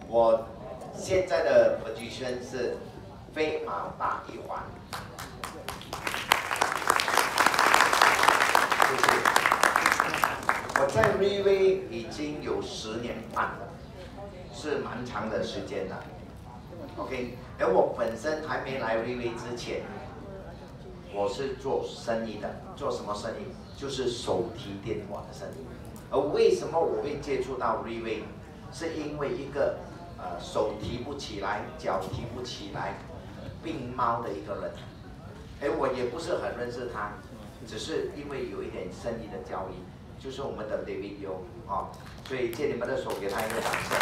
我现在的 position 是飞毛大一环。谢谢。我在 Riway 已经有10年半了，是蛮长的时间了。OK， 而我本身还没来 Riway 之前，我是做生意的，做什么生意？就是手提电话的生意。而为什么我会接触到 Riway？ 是因为一个手提不起来、脚提不起来、病猫的一个人。我也不是很认识他，只是因为有一点生意的交易，就是我们的 David Yo 啊，所以借你们的手给他一个掌声。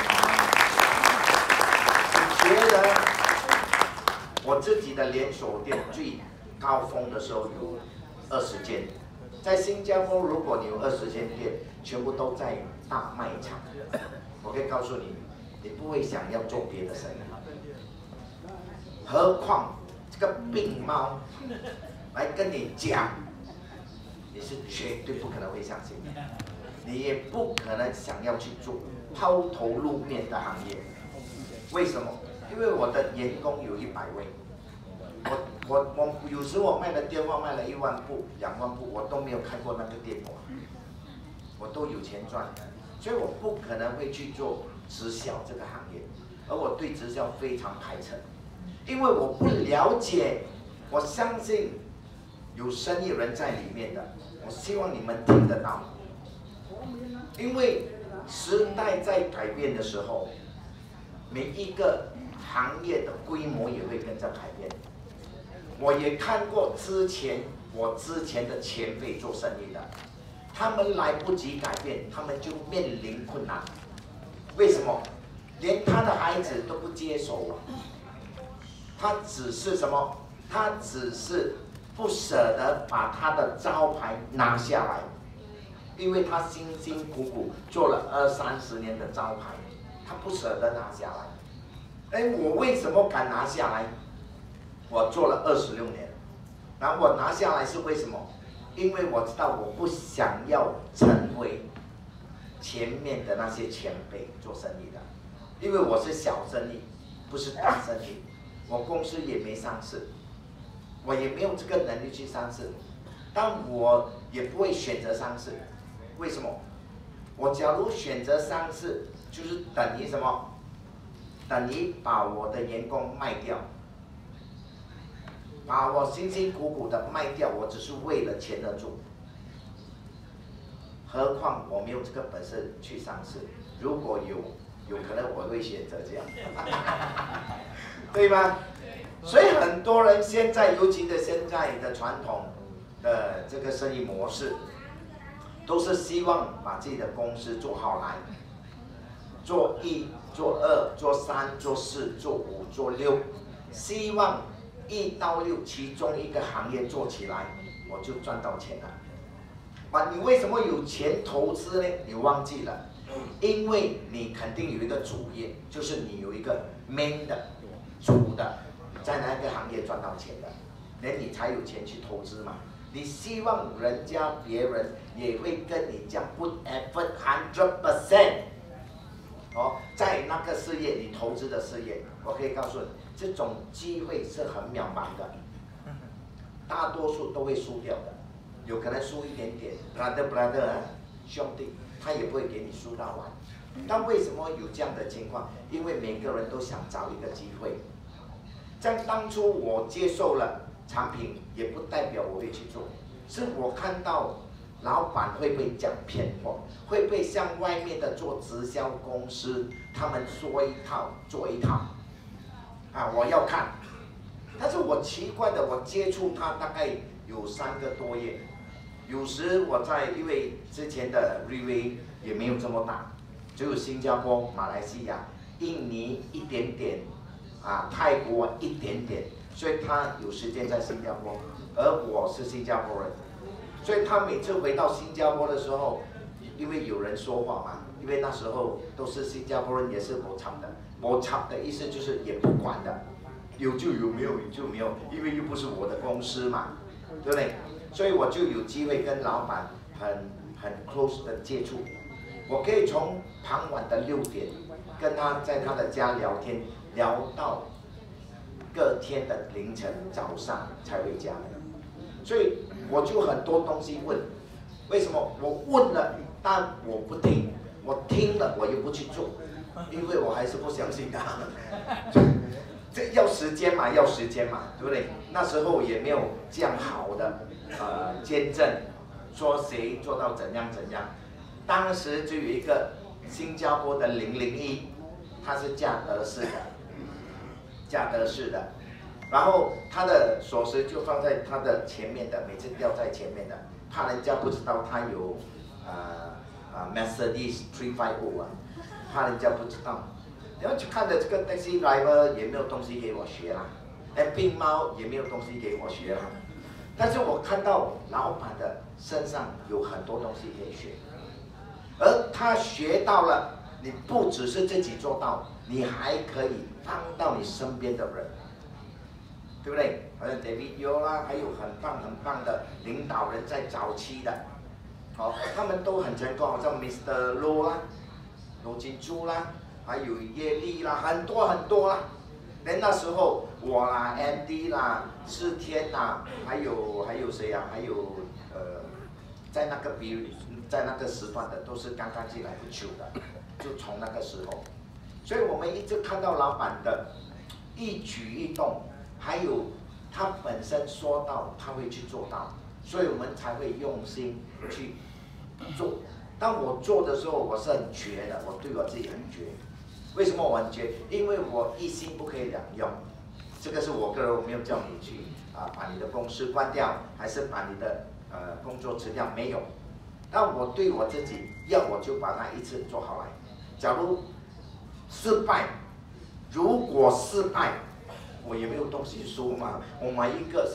你觉得我自己的连锁店最高峰的时候有20间，在新加坡，如果你有20间店，全部都在大卖场，我可以告诉你，你不会想要做别的生意。何况这个病猫来跟你讲，你是绝对不可能会相信的，你也不可能想要去做抛头露面的行业。为什么？因为我的员工有100位。我有时我卖的电话卖了1万部、2万部，我都没有开过那个电话，我都有钱赚，所以我不可能会去做直销这个行业，而我对直销非常排斥，因为我不了解。我相信有生意人在里面的，我希望你们听得到，因为时代在改变的时候，每一个行业的规模也会跟着改变。我也看过我之前的前辈做生意的，他们来不及改变，他们就面临困难。为什么？连他的孩子都不接手了，他只是什么？他只是不舍得把他的招牌拿下来，因为他辛辛苦苦做了20-30年的招牌，他不舍得拿下来。我为什么敢拿下来？我做了26年，然后我拿下来是为什么？因为我知道我不想要成为前面的那些前辈做生意的，因为我是小生意，不是大生意，我公司也没上市，我也没有这个能力去上市，但我也不会选择上市。为什么？我假如选择上市，就是等于什么？等于把我的员工卖掉。把我辛辛苦苦的卖掉，我只是为了钱而做。何况我没有这个本事去上市，如果有可能我会选择这样，对吗？所以很多人现在，尤其是现在的传统的这个生意模式，都是希望把自己的公司做好来，做1、做2、做3、做4、做5、做6，希望1到6其中一个行业做起来，我就赚到钱了。你为什么有钱投资呢？你忘记了，因为你肯定有一个主业，就是你有一个 main 的主的，在那个行业赚到钱的，你才有钱去投资嘛。你希望别人也会跟你这样 put effort 100%，在那个事业你投资的事业，我可以告诉你，这种机会是很渺茫的，大多数都会输掉的，有可能输一点点 ，brother 兄弟，他也不会给你输到完。但为什么有这样的情况？因为每个人都想找一个机会。像当初我接受了产品，也不代表我会去做，是我看到老板会不会讲骗话，会不会像外面的做直销公司，他们说一套做一套。我要看，但是我奇怪的，我接触他大概有3个多月，有时因为之前的 Riway 也没有这么大，只有新加坡、马来西亚、印尼一点点，泰国一点点，所以他有时间在新加坡，而我是新加坡人，所以他每次回到新加坡的时候，因为有人说话嘛，因为那时候都是新加坡人，也是无插的。我插的意思就是也不管的，有就有，没有就没有，因为又不是我的公司嘛，对不对？所以我就有机会跟老板很 close 的接触， 我可以从傍晚的6点跟他在他的家聊天，聊到隔天的凌晨早上才回家。所以我就很多东西问，为什么我问了，但我不听，我听了我又不去做，因为我还是不相信他。这要时间嘛，要时间嘛，对不对？那时候也没有这样好的见证，说谁做到怎样怎样。当时就有一个新加坡的001，他是驾德式的，然后他的锁匙就放在他的前面的，每次掉在前面的，怕人家不知道他有Mercedes 350啊，怕人家不知道。然后就看着这个 taxi driver 也没有东西给我学啦，病猫也没有东西给我学啦，但是我看到老板的身上有很多东西可以学，而他学到了，你不只是自己做到，你还可以帮到你身边的人，对不对？好像 David Yo 啦，还有很棒的领导人在早期的，好，他们都很成功，好像 Mr. Low 啦，罗金珠啦。还有业力啦，很多啦。那时候我啦 ，Andy 啦，世天啦，还有谁啊？还有在那个时段的都是刚刚进来不久的，就从那个时候，所以我们一直看到老板的一举一动，还有他本身说到他会去做到，所以我们才会用心去做。当我做的时候，我是很绝的，我对我自己很绝。为什么我很绝？因为我一心不可以两用，这个是我个人，我没有叫你去把你的公司关掉，还是把你的工作辞掉，没有。但我对我自己，要我就把它一次做好来。假如失败，如果失败，我也没有东西输嘛。我买一个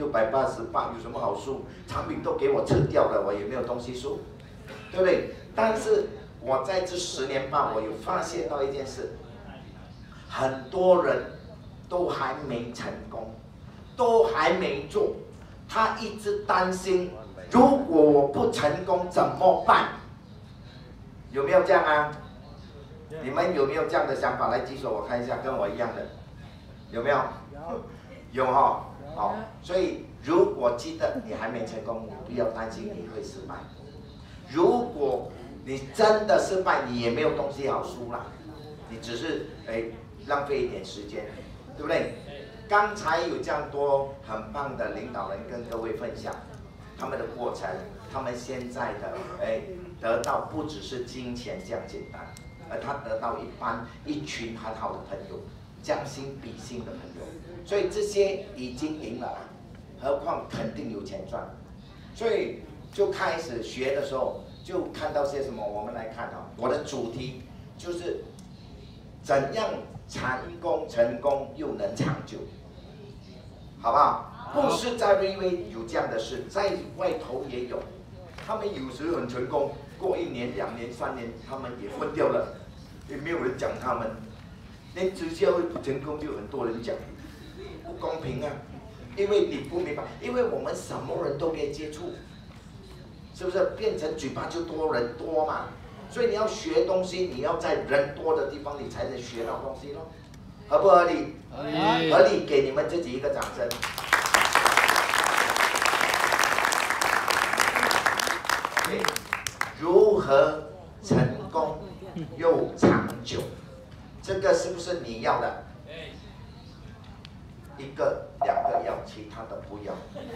3688，有什么好输？产品都给我吃掉了，我也没有东西输，对不对？但是我在这10年半，我有发现到一件事，很多人都还没成功，都还没做，他一直担心，如果我不成功怎么办？有没有这样啊？你们有没有这样的想法？来举手，我看一下，跟我一样的，有没有？有哈，好，所以如果记得你还没成功，你不要担心你会失败。如果你真的失败，你也没有东西好输啦，你只是浪费一点时间，对不对？刚才有这样多很棒的领导人跟各位分享他们的过程，他们现在的得到不只是金钱这样简单，而他得到一群很好的朋友，将心比心的朋友，所以这些已经赢了，何况肯定有钱赚，所以就开始学的时候。就看到些什么，我们来看啊。我的主题就是怎样成功又能长久，好不好？不是在因为有这样的事，在外头也有，他们有时很成功，过1年、2年、3年，他们也分掉了，也没有人讲他们。连直销不成功，就很多人讲，不公平啊！因为你不明白，因为我们什么人都可以接触。是不是变成嘴巴就多人多嘛？所以你要学东西，你要在人多的地方，你才能学到东西咯，合不合理？合理，给你们自己一个掌声。如何成功又长久？这个是不是你要的？1个、2个要，其他的不要。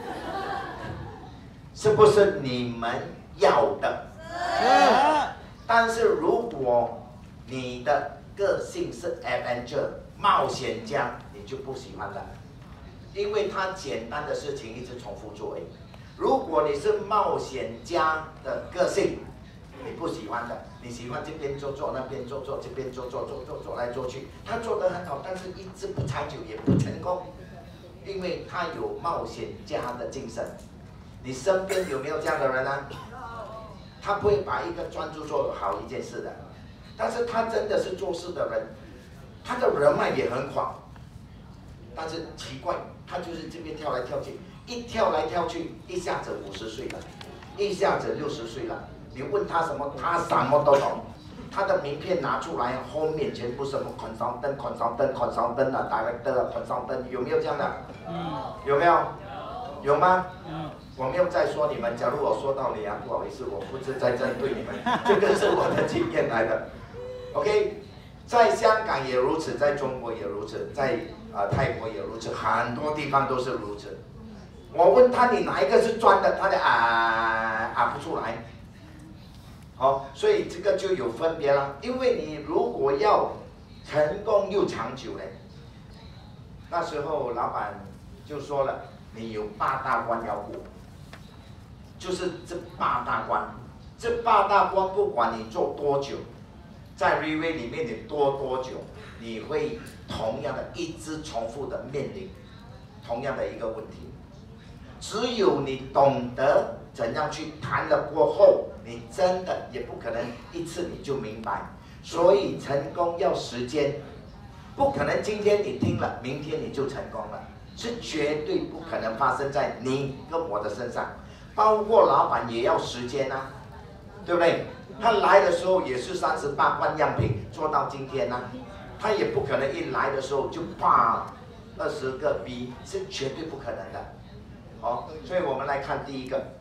是不是你们要的？是。但是如果你的个性是 adventure 冒险家，你就不喜欢了，因为他简单的事情一直重复做。如果你是冒险家的个性，你不喜欢的，你喜欢这边做做，那边做做，这边做做来做去，他做得很好，但是一直不长久，也不成功，因为他有冒险家的精神。你身边有没有这样的人呢？他不会把一个专注做好一件事的，但是他真的是做事的人，他的人脉也很广，但是奇怪，他就是这边跳来跳去，一跳来跳去，一下子50岁了，一下子60岁了， 你问他什么，他什么都懂。他的名片拿出来，后面全部什么 consultant 啊 ，director 啊 consultant， 有没有这样的？有没有？有吗？我没有在说你们，假如我说到你啊，不好意思，我不是在针对你们，这个是我的经验来的。OK， 在香港也如此，在中国也如此，在泰国也如此，很多地方都是如此。我问他你哪一个是专的，他的不出来。好，所以这个就有分别了。因为你如果要成功又长久呢，那时候老板就说了，你有8大关要过，就是这8大关。这8大关不管你做多久，在 Relay 里面你多久，你会同样的一直重复的面临同样的一个问题。只有你懂得怎样去谈了过后，你真的也不可能一次你就明白。所以成功要时间，不可能今天你听了，明天你就成功了，是绝对不可能发生在你跟我的身上。包括老板也要时间啊，对不对？他来的时候也是38罐样品做到今天啊，他也不可能一来的时候就把20个 B， 是绝对不可能的。好，所以我们来看第一个。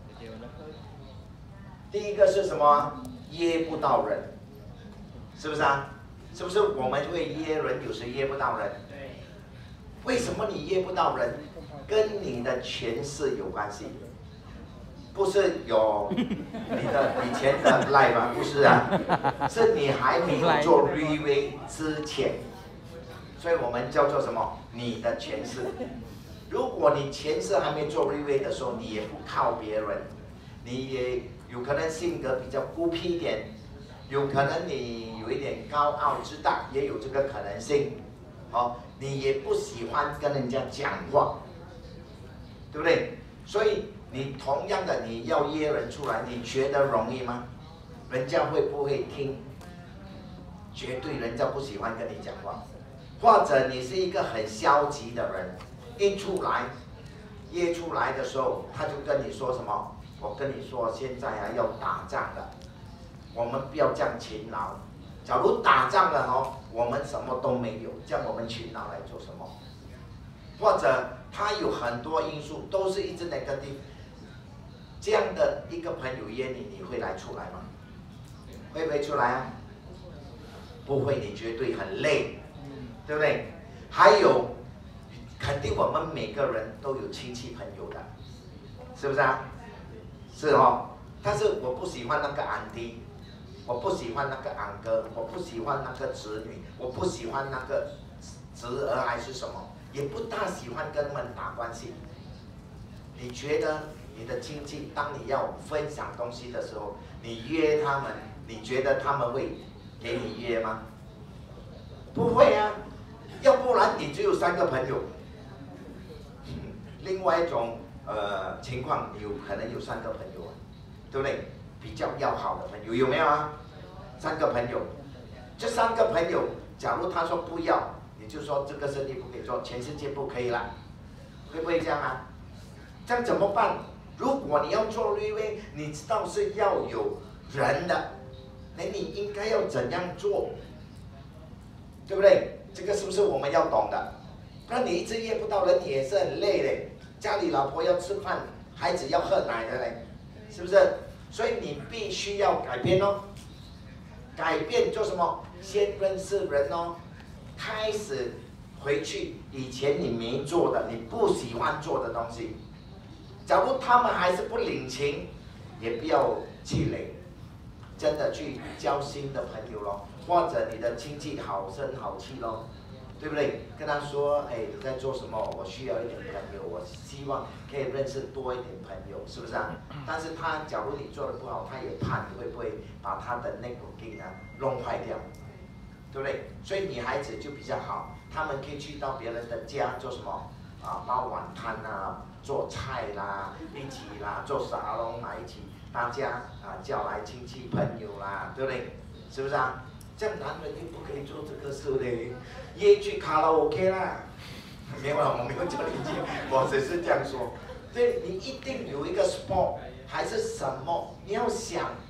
第一个是什么？约不到人，是不是啊？是不是我们会约人，有时约不到人？为什么你约不到人？跟你的权势有关系，不是有你的以前的 live 吗？不是啊，是你还没有做 Relay 之前，所以我们叫做什么？你的权势。如果你前世还没做 Relay 的时候，你也不靠别人，你也有可能性格比较孤僻一点，有可能你有一点高傲自大，也有这个可能性。好，你也不喜欢跟人家讲话，对不对？所以你同样的，你要约人出来，你觉得容易吗？人家会不会听？绝对人家不喜欢跟你讲话，或者你是一个很消极的人。一出来，约出来的时候，他就跟你说什么？我跟你说，现在要打仗了，我们不要这样勤劳。假如打仗了哦，我们什么都没有，这样我们勤劳来做什么？或者他有很多因素，都是一直negative。这样的一个朋友约你，你会来出来吗？会不会出来啊？不会，你绝对很累，对不对？还有。肯定我们每个人都有亲戚朋友的，是不是啊？是哦，但是我不喜欢那个安迪，我不喜欢那个安哥，我不喜欢那个侄女，我不喜欢那个侄儿还是什么，也不大喜欢跟他们打关系。你觉得你的亲戚，当你要分享东西的时候，你约他们，你觉得他们会给你约吗？不会啊，要不然你只有3个朋友。另外一种情况，你有可能有3个朋友啊，对不对？比较要好的朋友有没有啊？3个朋友，这3个朋友，假如他说不要，你就说这个生意不可以做，全世界不可以了，会不会这样啊？这样怎么办？如果你要做 Relay， 你知道是要有人的，那你应该要怎样做，对不对？这个是不是我们要懂的？不然你一直约不到人，你也是很累的。家里老婆要吃饭，孩子要喝奶的嘞，是不是？所以你必须要改变哦。改变做什么？先认识人哦，开始回去以前你没做的、你不喜欢做的东西。假如他们还是不领情，也不要气馁，真的去交新的朋友咯，或者你的亲戚好声好气咯。对不对？跟他说，哎，你在做什么？我需要一点朋友，我希望可以认识多一点朋友，是不是啊？但是他假如你做的不好，他也怕你会不会把他的networking啊弄坏掉，对不对？所以女孩子就比较好，他们可以去到别人的家做什么啊？包晚餐啊，做菜啦，一起啦，做沙龙啦，一起大家啊叫来亲戚朋友啦，对不对？是不是啊？这样男人就不可以做这个事嘞，约去卡拉 OK 啦，没有啦，我没有叫你去，我只是这样说。对，你一定有一个 sport 还是什么，你要想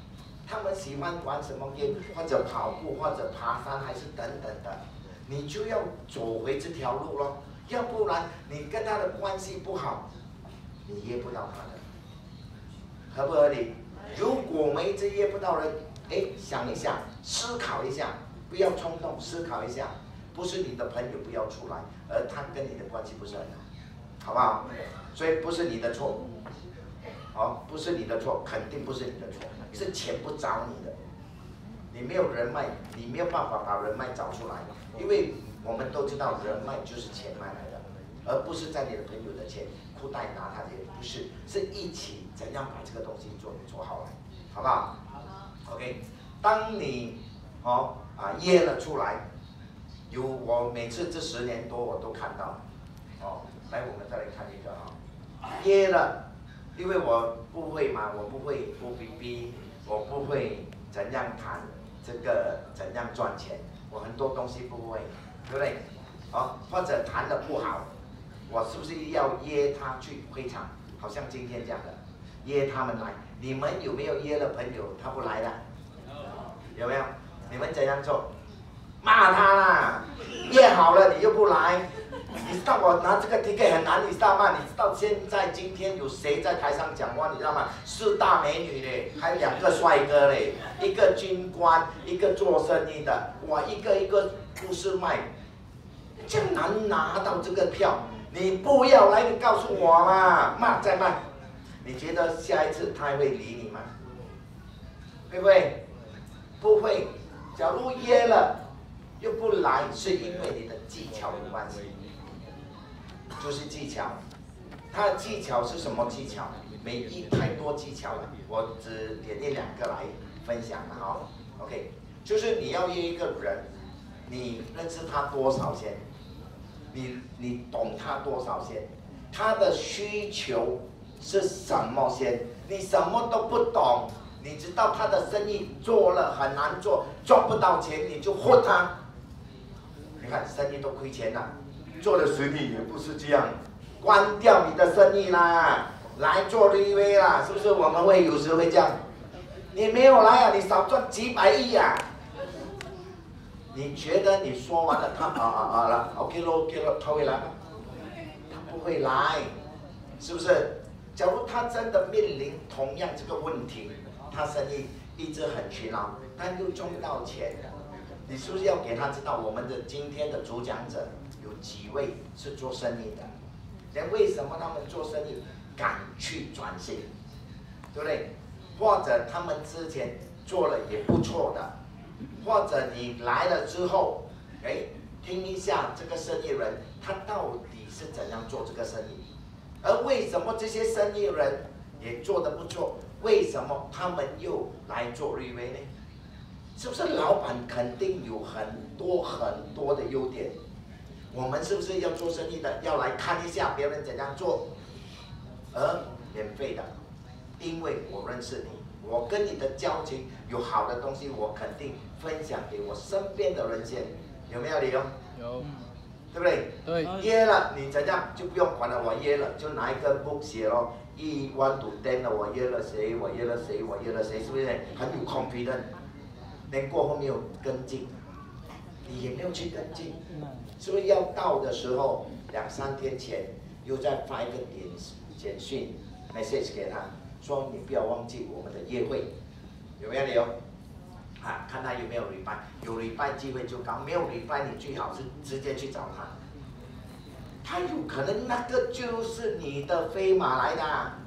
他们喜欢玩什么 game， 或者跑步，或者爬山，还是等等的，你就要走回这条路咯。要不然你跟他的关系不好，你约不到他的，合不合理？如果我们一直约不到人，哎，想一想，思考一下，不要冲动，思考一下，不是你的朋友不要出来，而他跟你的关系不是很好，好不好？所以不是你的错，哦，不是你的错，肯定不是你的错，是钱不找你的，你没有人脉，你没有办法把人脉找出来，因为我们都知道人脉就是钱脉来的，而不是在你的朋友的钱裤袋拿他的，不是，是一起怎样把这个东西做好来，好不好 ？OK， 当你约了出来，我每次这10年多我都看到，来我们再来看一个约了，因为我不会嘛，我不会OBB，我不会怎样谈这个怎样赚钱，我很多东西不会，对不对？或者谈得不好，我是不是要约他去会场？好像今天这样的，约他们来。你们有没有约了朋友他不来的？有没有？你们怎样做？骂他啦！约好了你又不来，你知道我拿这个 ticket 很难，你知道吗？你知道现在今天有谁在台上讲话？你知道吗？4大美女嘞，还有2个帅哥嘞，一个军官，一个做生意的，哇，一个一个故事卖，这样难拿到这个票。你不要来，你告诉我嘛，骂再骂，你觉得下一次他还会理你吗？会不会？不会。假如约了又不来，是因为你的技巧有关系，就是技巧。它的技巧是什么技巧？太多技巧了，我只点1、2个来分享了哈。OK， 就是你要约一个人，你认识他多少先？你懂他多少先？他的需求是什么先？你什么都不懂，你知道他的生意做了很难做，赚不到钱，你就唬他。你看生意都亏钱了，做的生意也不是这样，关掉你的生意啦，来做 RV 啦，是不是？我们会有时会这样，你没有来啊，你少赚几百亿啊。你觉得你说完了，他了 ，OK 咯 ，OK 咯，他会来吗？他不会来，是不是？假如他真的面临同样这个问题，他生意一直很勤劳，但又赚不到钱，你是不是要给他知道，我们的今天的主讲者有几位是做生意的？人为什么他们做生意敢去转型，对不对？或者他们之前做了也不错的。或者你来了之后，听一下这个生意人他到底是怎样做这个生意，而为什么这些生意人也做得不错，为什么他们又来做RV呢？是不是老板肯定有很多的优点？我们是不是要做生意的要来看一下别人怎样做，而免费的，因为我认识你。我跟你的交情有好的东西，我肯定分享给我身边的人先，有没有理由？有，对不对？对。约了你怎样就不用管了，我约了就拿一个 book 写咯，1 to 10了，我约了谁，我约了谁，我约了谁，是不是很有 confident？ 连过后没有跟进，你也没有去跟进，是不是要到的时候2、3天前又再发一个简讯 message 给他？说你不要忘记我们的约会，有没有理由？看他有没有reply，有reply机会就高，没有reply你最好是直接去找他。他有可能那个就是你的飞马来的，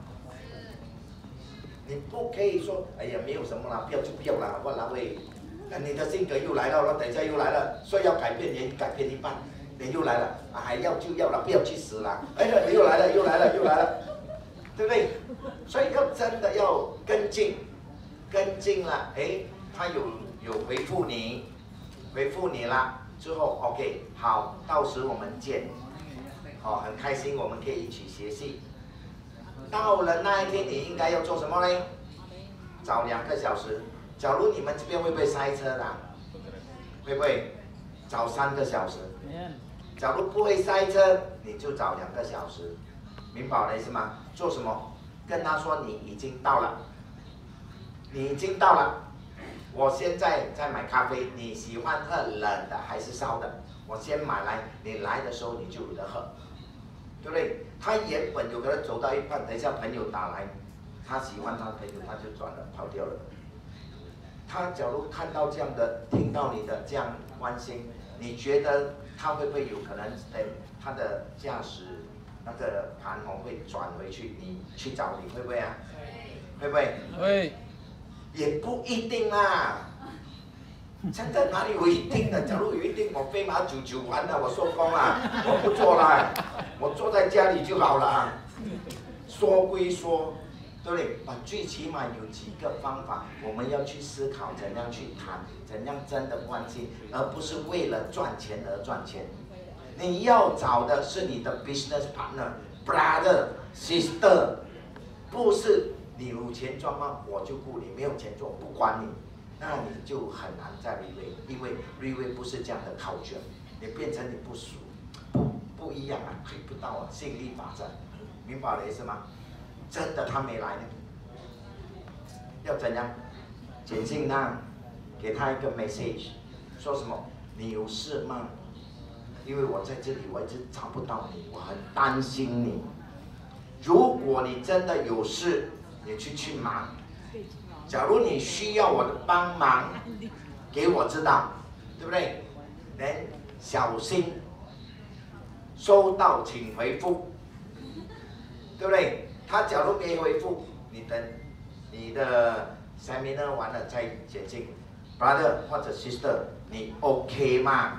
你不可以说哎呀没有什么啦，不要就不要啦，我来喂，你的性格又来了，等一下又来了，说要改变也改变一半，你又来了，还要就要了，不要去死啦！哎呀，你又来了，又来了，又来了。对不对？所以要真的要跟进了，他有回复你了之后 ，OK， 好，到时我们见，很开心，我们可以一起学习。到了那一天，你应该要做什么呢？早2个小时。假如你们这边会不会塞车的？会不会？早3个小时。假如不会塞车，你就早2个小时。明白我的意思吗？做什么？跟他说你已经到了， 我现在在买咖啡，你喜欢喝冷的还是烧的？我先买来，你来的时候你就有得喝，对不对？他原本有可能走到一半，等一下朋友打来，他喜欢他的朋友，他就转了跑掉了。他假如看到这样的，听到你的这样关心，你觉得他会不会有可能，他的驾驶那个盘会转回去，你去找你，会不会啊？会不会？ 会。 也不一定啦。真的哪里有一定的？假如有一定，我飞马99完了，我收工了，我不做了，我坐在家里就好了。说归说，对不对？最起码有几个方法，我们要去思考怎样去谈，怎样真的关心，而不是为了赚钱而赚钱。你要找的是你的 business partner、brother、sister， 不是你有钱赚吗？我就雇你，没有钱做不管你。那你就很难再 relay， 因为 relay 不是这样的culture，你变成你不熟，不一样啊，推不到啊，吸引力法则，明白我的意思吗？真的他没来呢，要怎样？简信他，给他一个 message， 说什么？你有事吗？因为我在这里，我一直找不到你，我很担心你。如果你真的有事，你去忙。假如你需要我的帮忙，给我知道，对不对？人小心，收到请回复，对不对？他假如没回复，你等你的 seminar 完了再简讯 ，brother 或者 sister， 你 OK 吗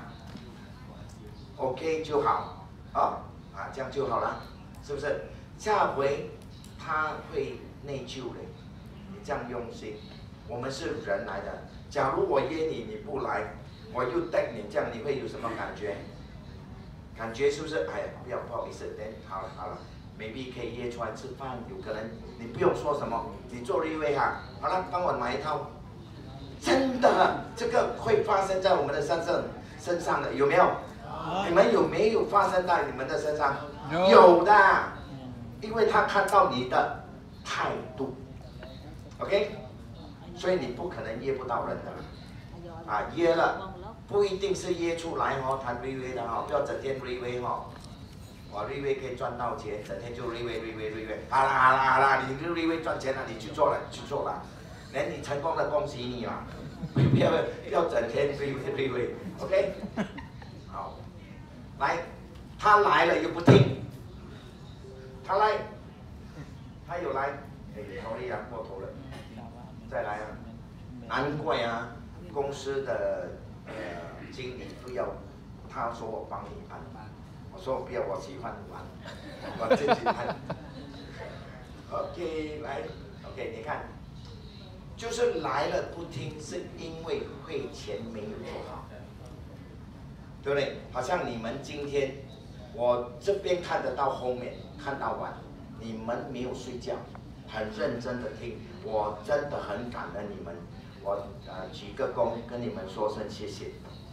？OK 就好，这样就好了，是不是？下回他会内疚的。这样用心，我们是人来的。假如我约你，你不来，我又带你，这样你会有什么感觉？感觉是不是？哎呀，不好意思，好了 ，maybe 可以约出来吃饭，有可能你不用说什么，你做了一位哈，好了，帮我买一套。真的，这个会发生在我们的身上的，有没有？你们有没有发生在你们的身上？有的，因为他看到你的态度。OK， 所以你不可能约不到人的，约了不一定是约出来哦，谈 relay 的哦，不要整天 relay 哦，我 relay 可以赚到钱，整天就 relay， 好啦，你 relay 赚钱了，你去做了，你成功了，恭喜你啦，不要整天 relay，OK， 好，来，他来了又不听，他有来，头力过头了。再来啊！难怪啊，公司的经理不要，他说我帮你按，我说不要，我喜欢玩，我自己按。OK， 来 ，OK， 你看，就是来了不听，是因为会前没有做好，对不对？好像你们今天，我这边看得到后面，看到完，你们没有睡觉。很认真的听，我真的很感恩你们，我举个躬跟你们说声谢谢。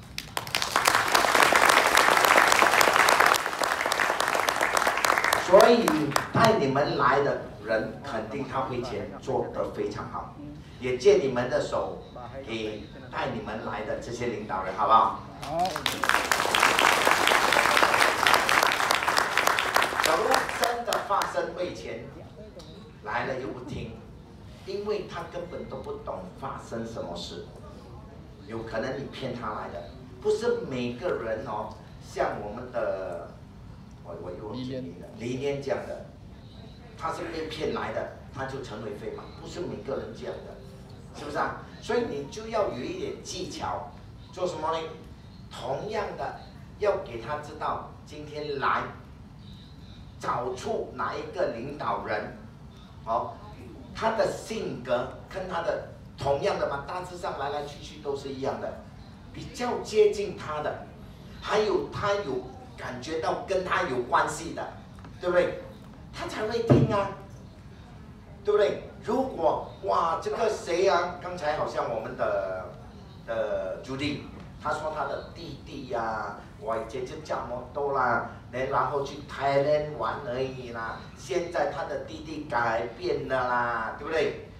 所以带你们来的人，肯定他会前做得非常好，也借你们的手给带你们来的这些领导人，好不好？好。假如真的发生会前。来了又不听，因为他根本都不懂发生什么事，有可能你骗他来的，不是每个人哦，像我们的，我又忘记你了，李念讲的，他是被骗来的，他就成为飞马，不是每个人这样的，是不是啊？所以你就要有一点技巧，做什么呢？同样的，要给他知道今天来，找出哪一个领导人。他的性格跟他的同样的嘛，大致上来去都是一样的，比较接近他的，还有他有感觉到跟他有关系的，对不对？他才会听啊，对不对？如果哇，这个谁啊？刚才好像我们的朱莉，他说他的弟弟呀，我以前就这么多啦。然后去Thailand玩而已啦，现在他的弟弟改变了啦，对不对？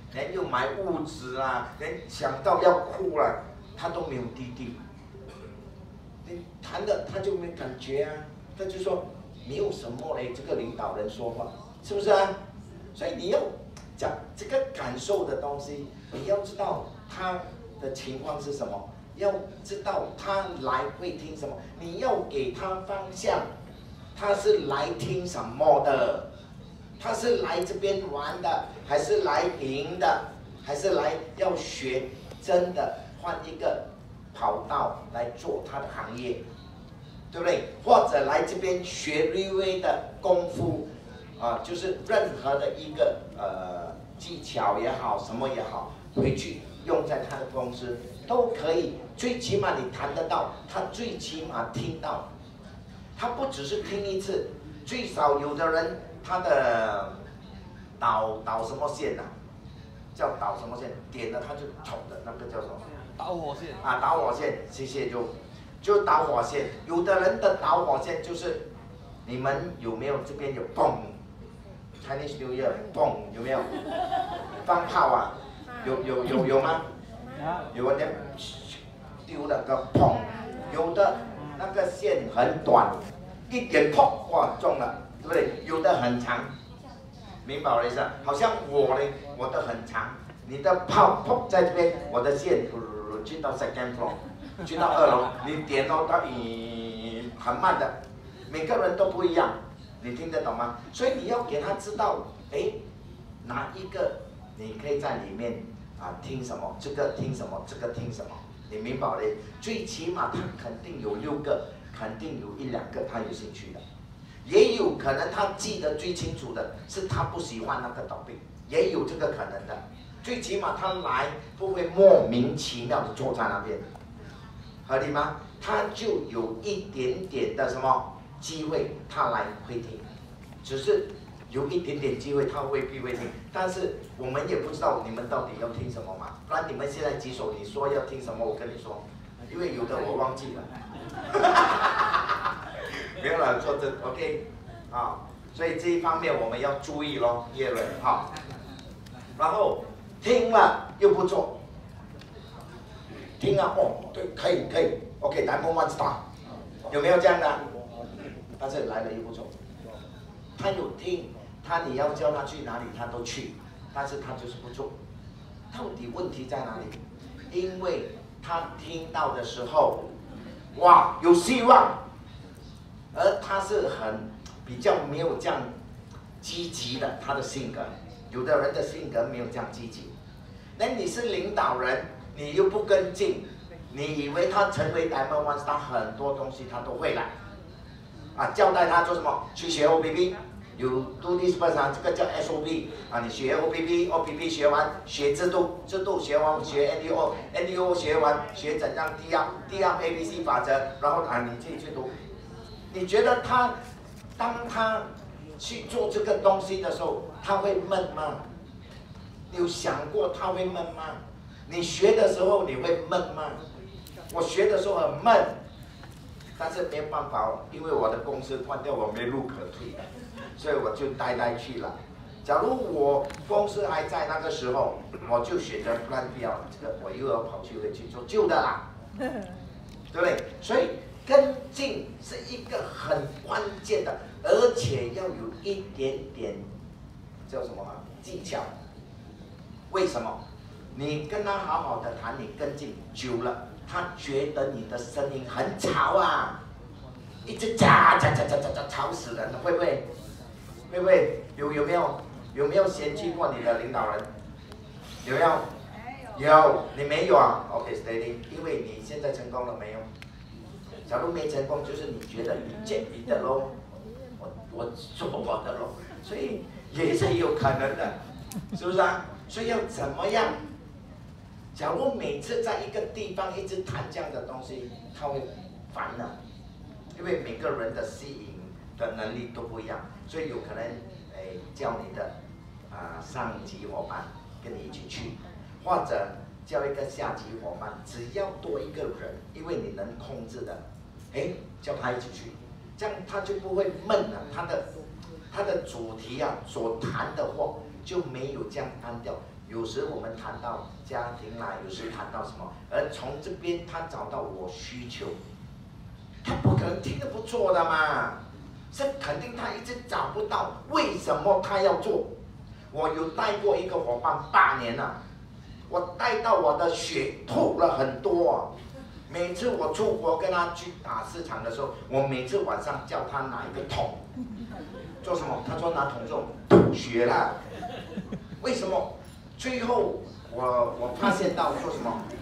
连又买物质啊，连想到要哭了，他都没有滴滴。你谈的他就没感觉啊，他就说没有什么嘞，这个领导人说话是不是啊？所以你要讲这个感受的东西，你要知道他的情况是什么，要知道他来会听什么，你要给他方向，他是来听什么的？他是来这边玩的，还是来赢的，还是来要学真的换一个跑道来做他的行业，对不对？或者来这边学略微的功夫，就是任何的一个技巧也好，什么也好，回去用在他的公司都可以。最起码你谈得到，他最起码听到，他不只是听一次，最少有的人。他的导什么线呐、叫导什么线？点了他就走的那个叫什么？ 导火线啊，导火线，谢谢就导火线。有的人的导火线就是，你们有没有这边有嘣 ？Chinese New Year 嘣有没有？放炮啊？有吗？有人丢了个砰，有的那个线很短，一点砰哇中了。对不对？有的很长，明白我的意思？好像我呢，我的很长，你的炮砰在这边，我的线去到 second floor， 去到2楼，你点到它很慢的，每个人都不一样，你听得懂吗？所以你要给他知道，哎，哪一个你可以在里面听什么，这个听什么，这个听什么，你明白的？最起码他肯定有6个，肯定有1、2个他有兴趣的。也有可能他记得最清楚的是他不喜欢那个倒闭，也有这个可能的。最起码他来不会莫名其妙的坐在那边，合理吗？他就有一点点的什么机会，他来会听，只是有一点点机会，他未必会听。但是我们也不知道你们到底要听什么嘛，不然你们现在举手，你说要听什么，我跟你说，因为有的我忘记了。没有了，做这 OK 所以这一方面我们要注意咯，叶伦然后听了又不做，听了对，可以 OK， Diamond One Star， 有没有这样的？但是来了又不做，他有听，你要叫他去哪里他都去，但是他就是不做，到底问题在哪里？因为他听到的时候，哇，有希望。而他是比较没有这样积极的，他的性格，有的人的性格没有这样积极。那你是领导人，你又不跟进，你以为他成为 Diamond One Star 很多东西他都会了，交代他做什么？去学 OPP， 有 do this first 这个叫 SOP 你学 OPP 学完，学制度学完，学 NDO 学完，学怎样 DM ABC 法则，然后你自己去读。你觉得当他去做这个东西的时候，他会闷吗？你有想过他会闷吗？你学的时候你会闷吗？我学的时候很闷，但是没有办法，因为我的公司关掉，我没路可退，所以我就呆去了。假如我公司还在那个时候，我就选择不然不要了，这个我又要跑去做旧的啦，对不对？所以。跟进是一个很关键的，而且要有一点点叫什么技巧。为什么？你跟他好好的谈，你跟进久了，他觉得你的声音很吵一直吵死人了，会不会？会不会？有没有嫌弃过你的领导人？有没有？有，你没有？OK steady， 因为你现在成功了没有？假如没成功，就是你觉得你见你的咯，我做我的咯，所以也是有可能的，是不是所以要怎么样？假如每次在一个地方一直谈这样的东西，他会烦的，因为每个人的吸引的能力都不一样，所以有可能叫你的上级伙伴跟你一起去，或者叫一个下级伙伴，只要多一个人，因为你能控制的。叫他一起去，这样他就不会闷了。他的主题所谈的话就没有这样单调， 有时我们谈到家庭啦，有时谈到什么，而从这边他找到我需求，他不可能听得不错的嘛，是肯定他一直找不到为什么他要做。我有带过一个伙伴8年了，我带到我的血吐了很多啊。每次我出国跟他去打市场的时候，我每次晚上叫他拿一个桶，做什么？他说拿桶做吐血了。为什么？最后我发现到说什么？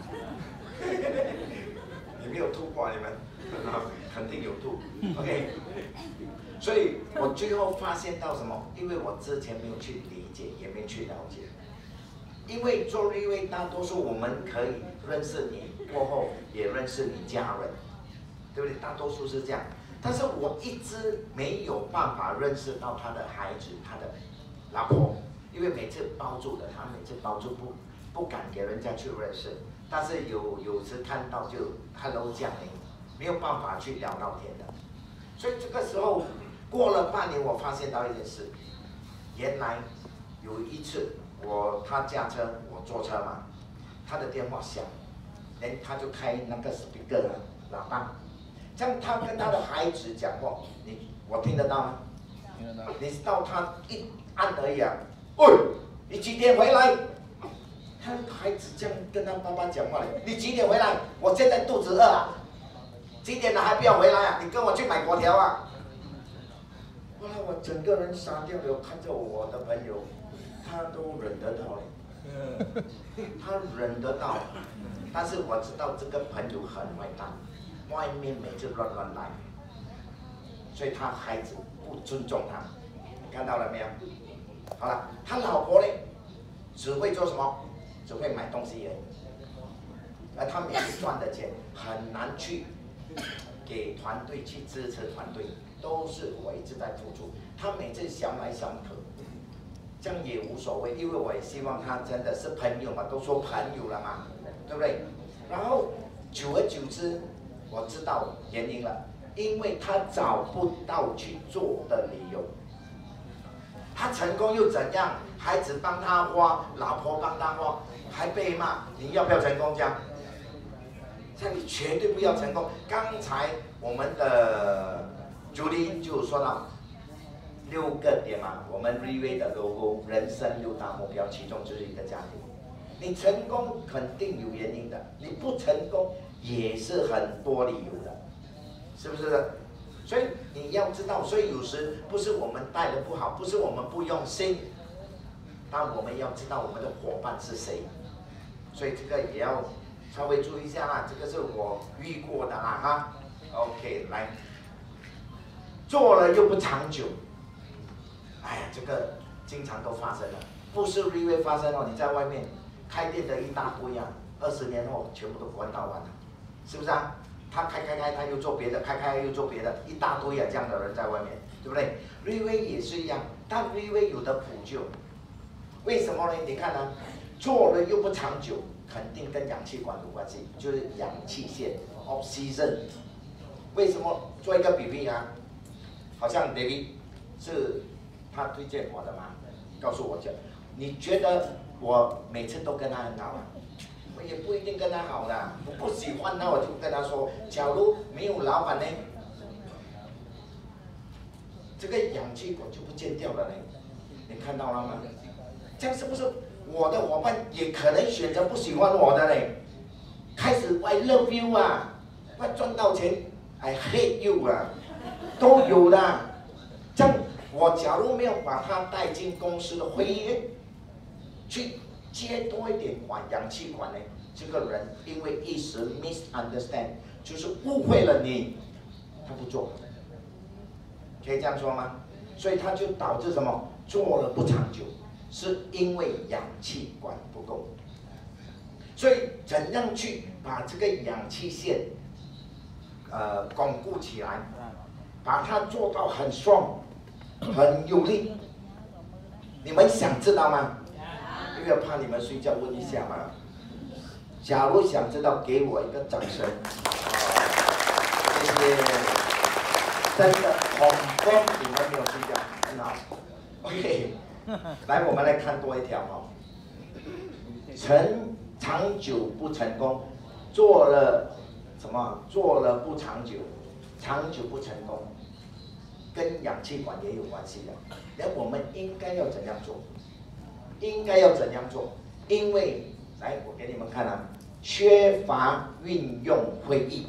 你没有吐过，你们肯定有吐。OK， 所以我最后发现到什么？因为我之前没有去理解，也没去了解。因为做立位，大多数我们可以认识你过后，也认识你家人，对不对？大多数是这样。但是我一直没有办法认识到他的孩子，他的老婆，因为每次包住的，他每次包住不敢给人家去认识。但是有时看到就 Hello 降临，没有办法去聊到天的。所以这个时候过了半年，我发现到一件事，原来有一次他驾车，我坐车嘛，他的电话响，他就开那个 speaker 喇叭，这样他跟他的孩子讲话，我听得到吗？听得到。你知道他一按而已啊，喂，你几点回来？他孩子这样跟他爸爸讲话，你几点回来？我现在肚子饿啊，几点了还不要回来啊？你跟我去买粿条啊！后来我整个人傻掉了，看着我的朋友，他都忍得到嘞，他忍得到，但是我知道这个朋友很坏蛋，外面每次乱来，所以他孩子不尊重他，你看到了没有？好了，他老婆呢，只会做什么？只会买东西而已，而他每次赚的钱很难去给团队去支持团队，都是我一直在付出。他每次想来想去，这样也无所谓，因为我也希望他真的是朋友嘛，都说朋友了嘛，对不对？然后久而久之，我知道原因了，因为他找不到去做的理由。他成功又怎样？孩子帮他花，老婆帮他花，还被骂。你要不要成功？这样你绝对不要成功。刚才我们的Judy就说到6个点嘛，我们 Revay 的 logo， 人生6大目标，其中就是一个家庭。你成功肯定有原因的，你不成功也是很多理由的，是不是？所以你要知道，所以有时不是我们带的不好，不是我们不用心，但我们要知道我们的伙伴是谁。所以这个也要稍微注意一下啦，这个是我遇过的啦哈。OK， 来，做了又不长久，哎呀，这个经常都发生了，不是因为发生哦，你在外面开店的一大堆啊，20年后全部都关到完了，是不是啊？他开，他又做别的，开又做别的，一大堆啊，这样的人在外面，对不对？瑞威也是一样，但瑞威有的补救，为什么呢？你看呢，做了又不长久，肯定跟氧气管有关系，就是氧气线 oxygen。为什么？做一个比喻啊，好像 David 是他推荐我的嘛，告诉我讲，你觉得我每次都跟他很好啊？我也不一定跟他好的，我不喜欢他，我就跟他说，假如没有老板呢，这个氧气管就不见掉了呢。你看到了吗？这样是不是我的伙伴也可能选择不喜欢我的呢？开始 I love you 啊，我赚到钱 I hate you 啊，都有的。这样我假如没有把他带进公司的会议，去接多一点氧气管呢，这个人因为一时 misunderstand， 就是误会了你，他不做，可以这样说吗？所以他就导致什么？做了不长久，是因为氧气管不够。所以怎样去把这个氧气线巩固起来，把它做到很 strong， 很有力？你们想知道吗？因为怕你们睡觉，问一下嘛。假如想知道，给我一个掌声。谢谢。真的confirm你们没有睡觉，很好。OK， 来，我们来看多一条哈。 长久不成功，做了什么？做了不长久，长久不成功，跟氧气管也有关系的。那我们应该要怎样做？应该要怎样做？因为来，我给你们看啊，缺乏运用会议。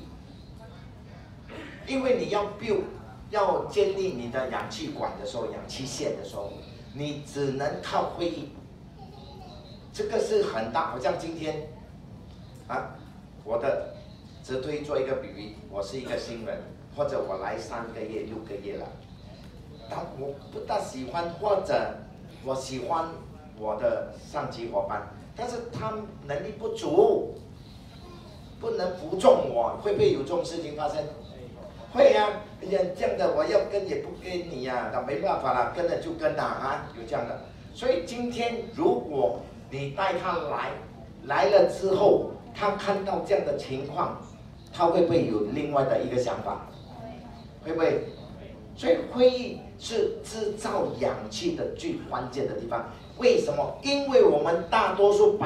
因为你要建立你的氧气管的时候，氧气线的时候，你只能靠会议。这个是很大，好像今天啊，我的直推做一个比喻，我是一个新人，或者我来3个月、6个月了，但我不大喜欢，或者我喜欢我的上级伙伴，但是他能力不足，不能服众我，会不会有这种事情发生？会啊，这样的我要跟也不跟你呀、那没办法了，跟了就跟了啊，有这样的。所以今天如果你带他来了之后，他看到这样的情况，他会不会有另外的一个想法？会不会？所以会议是制造氧气的最关键的地方。为什么？因为我们大多数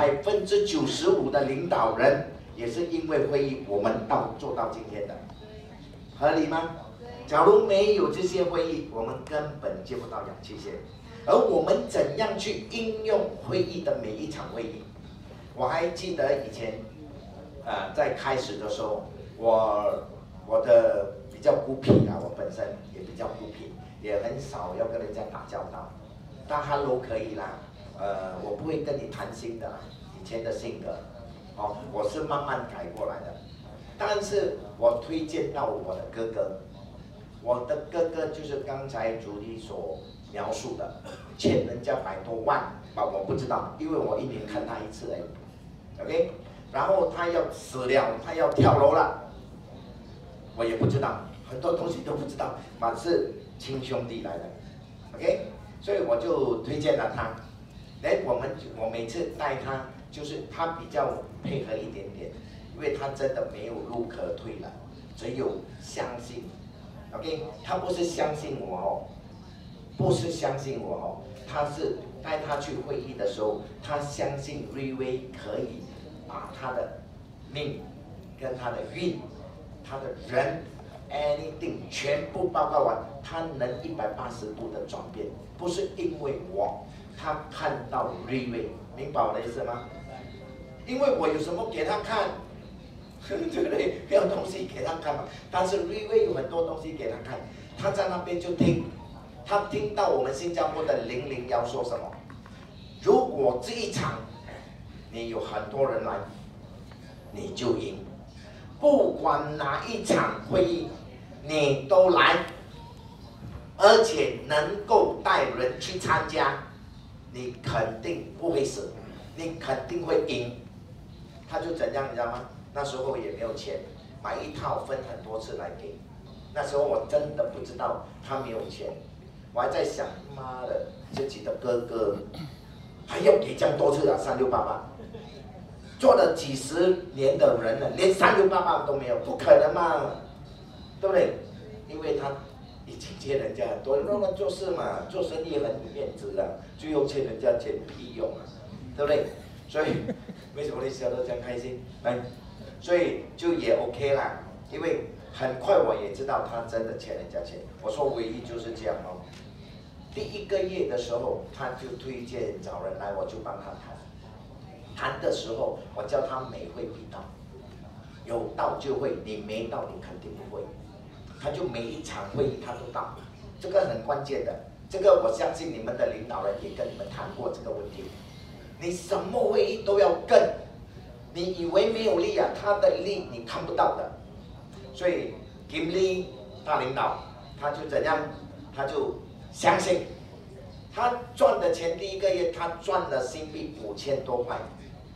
95%的领导人，也是因为会议我们做到今天的。合理吗？假如没有这些会议，我们根本接不到氧气线。而我们怎样去应用会议的每一场会议？我还记得以前，在开始的时候，我的比较孤僻啊，我本身也比较孤僻，也很少要跟人家打交道。但 hello 可以啦，我不会跟你谈心的，以前的性格，哦，我是慢慢改过来的。但是我推荐到我的哥哥，我的哥哥就是刚才主理所描述的，欠人家100多万，我不知道，因为我1年看他1次而已 ，OK， 然后他要死了，他要跳楼了，我也不知道，很多东西都不知道，是亲兄弟来的 ，OK， 所以我就推荐了他，我每次带他，就是他比较配合一点点。因为他真的没有路可退了，只有相信 ，OK， 他不是相信我哦，不是相信我哦，他是带他去会议的时候，他相信瑞威可以把他的命跟他的运、他的人 anything 全部报告完，他能180度的转变，不是因为我，他看到瑞威，明白我的意思吗？因为我有什么给他看。对不对？没有东西给他看嘛。但是瑞威有很多东西给他看，他在那边就听，他听到我们新加坡的001说什么。如果这一场你有很多人来，你就赢。不管哪一场会议，你都来，而且能够带人去参加，你肯定不会死，你肯定会赢。他就怎样，你知道吗？那时候也没有钱，买一套分很多次来给。那时候我真的不知道他没有钱，我还在想，妈的，自己的哥哥还要给这样多次啊，3688，做了几十年的人了，连3688都没有，不可能嘛，对不对？因为他已经欠人家很多，让他做事嘛，做生意很有面子的，最后欠人家钱屁用啊，对不对？所以为什么你笑得这样开心？来。所以就也 OK 啦，因为很快我也知道他真的欠人家钱。我说唯一就是这样哦。第1个月的时候，他就推荐找人来，我就帮他谈。谈的时候，我叫他每会必到，有到就会，你没到你肯定不会。他就每一场会议他都到，这个很关键的。这个我相信你们的领导人也跟你们谈过这个问题。你什么会议都要跟。你以为没有力啊？他的力你看不到的，所以 Kim Lee 大领导他就怎样？他就相信，他赚的钱第1个月他赚了新币5000多块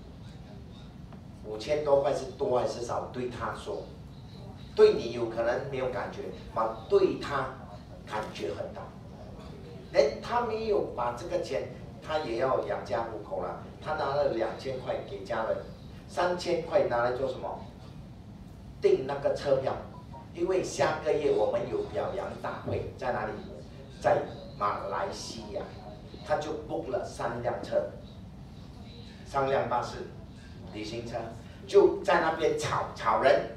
，5000多块是多还是少？对他说，对你有可能没有感觉，对他感觉很大。他没有把这个钱，他也要养家糊口了，他拿了2000块给家人。3000块拿来做什么？订那个车票，因为下个月我们有表扬大会，在哪里？在马来西亚，他就 book 了3辆车。 3辆巴士，旅行车，就在那边吵人。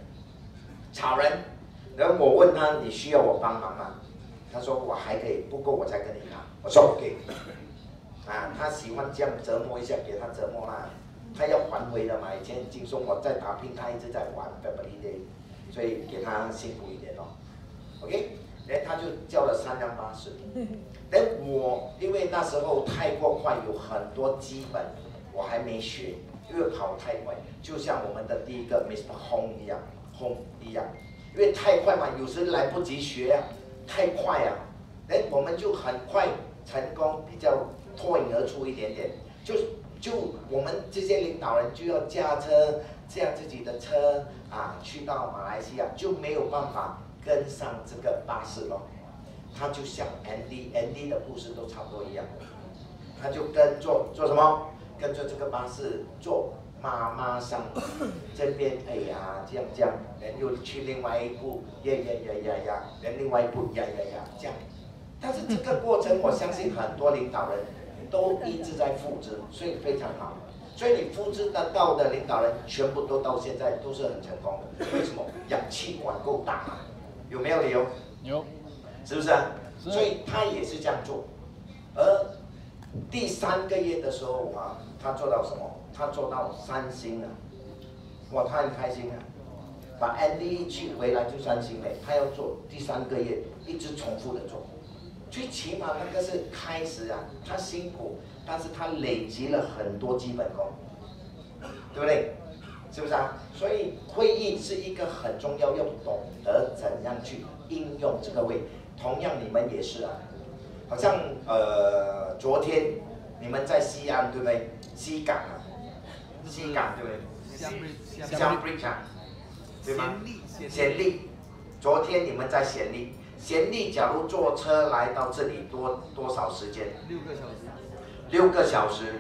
然后我问他，你需要我帮忙吗？他说我还可以，不过我再跟你拿。我说 OK。他喜欢这样折磨一下，给他折磨啦。他要还回的嘛，以前听说我在打拼，他一直在玩 Family Day， 所以给他辛苦一点哦。OK， 然后他就叫了3辆巴士。但我因为那时候太过快，有很多基本我还没学，因为跑太快，就像我们的第一个 Mr. Hong 一样，因为太快嘛，有时来不及学啊，太快啊，我们就很快成功，比较脱颖而出一点点，就我们这些领导人就要驾自己的车去到马来西亚，就没有办法跟上这个巴士咯。他就像 Andy 的故事都差不多一样，他就做什么？跟着这个巴士坐妈妈上这边，哎呀这样，然后又去另外一步，呀，然后另外一步呀这样。但是这个过程，我相信很多领导人都一直在复制，所以非常好。所以你复制得到的领导人，全部都到现在都是很成功的。为什么？氧气管够大，有没有理由？ 有， 是不是啊？所以他也是这样做。而第3个月的时候他做到什么？他做到3星了，哇，他很开心啊！把 Andy 一去回来就3星了，他要做第3个月，一直重复的做。最起码那个是开始啊，他辛苦，但是他累积了很多基本功，对不对？是不是啊？所以会议是一个很重要，要懂得怎样去应用这个会。同样你们也是啊，好像昨天你们在西安对不对？西港对不对？Siam Bridge 对吗？暹粒，昨天你们在暹粒。暹粒假如坐车来到这里多少时间？6个小时。6个小时。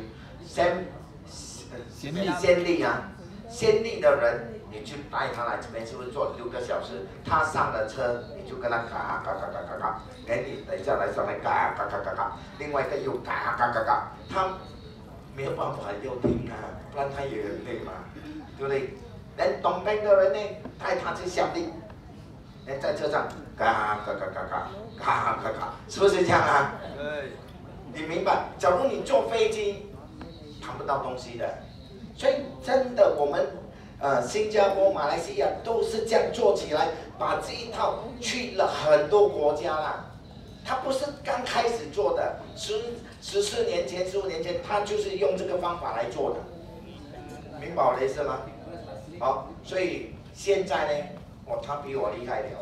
暹粒啊，暹粒的人，你去带他来这边，是不是坐6个小时？他上了车，你就跟他嘎，给你等一下来上来嘎，另外一个又嘎，他没有办法要听啊，不然他也很累嘛，对不对？人懂兵的人呢，带他去小地。在车上，嘎，是不是这样啊？对，你明白？假如你坐飞机，看不到东西的，所以真的我们新加坡、马来西亚都是这样做起来，把这一套去了很多国家啦。他不是刚开始做的，14年前、15年前，他就是用这个方法来做的，明白我的意思吗？好，所以现在呢？他比我厉害了，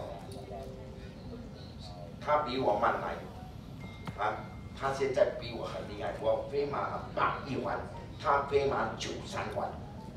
他比我慢来，他现在比我很厉害，我飞马81环，他飞马93环，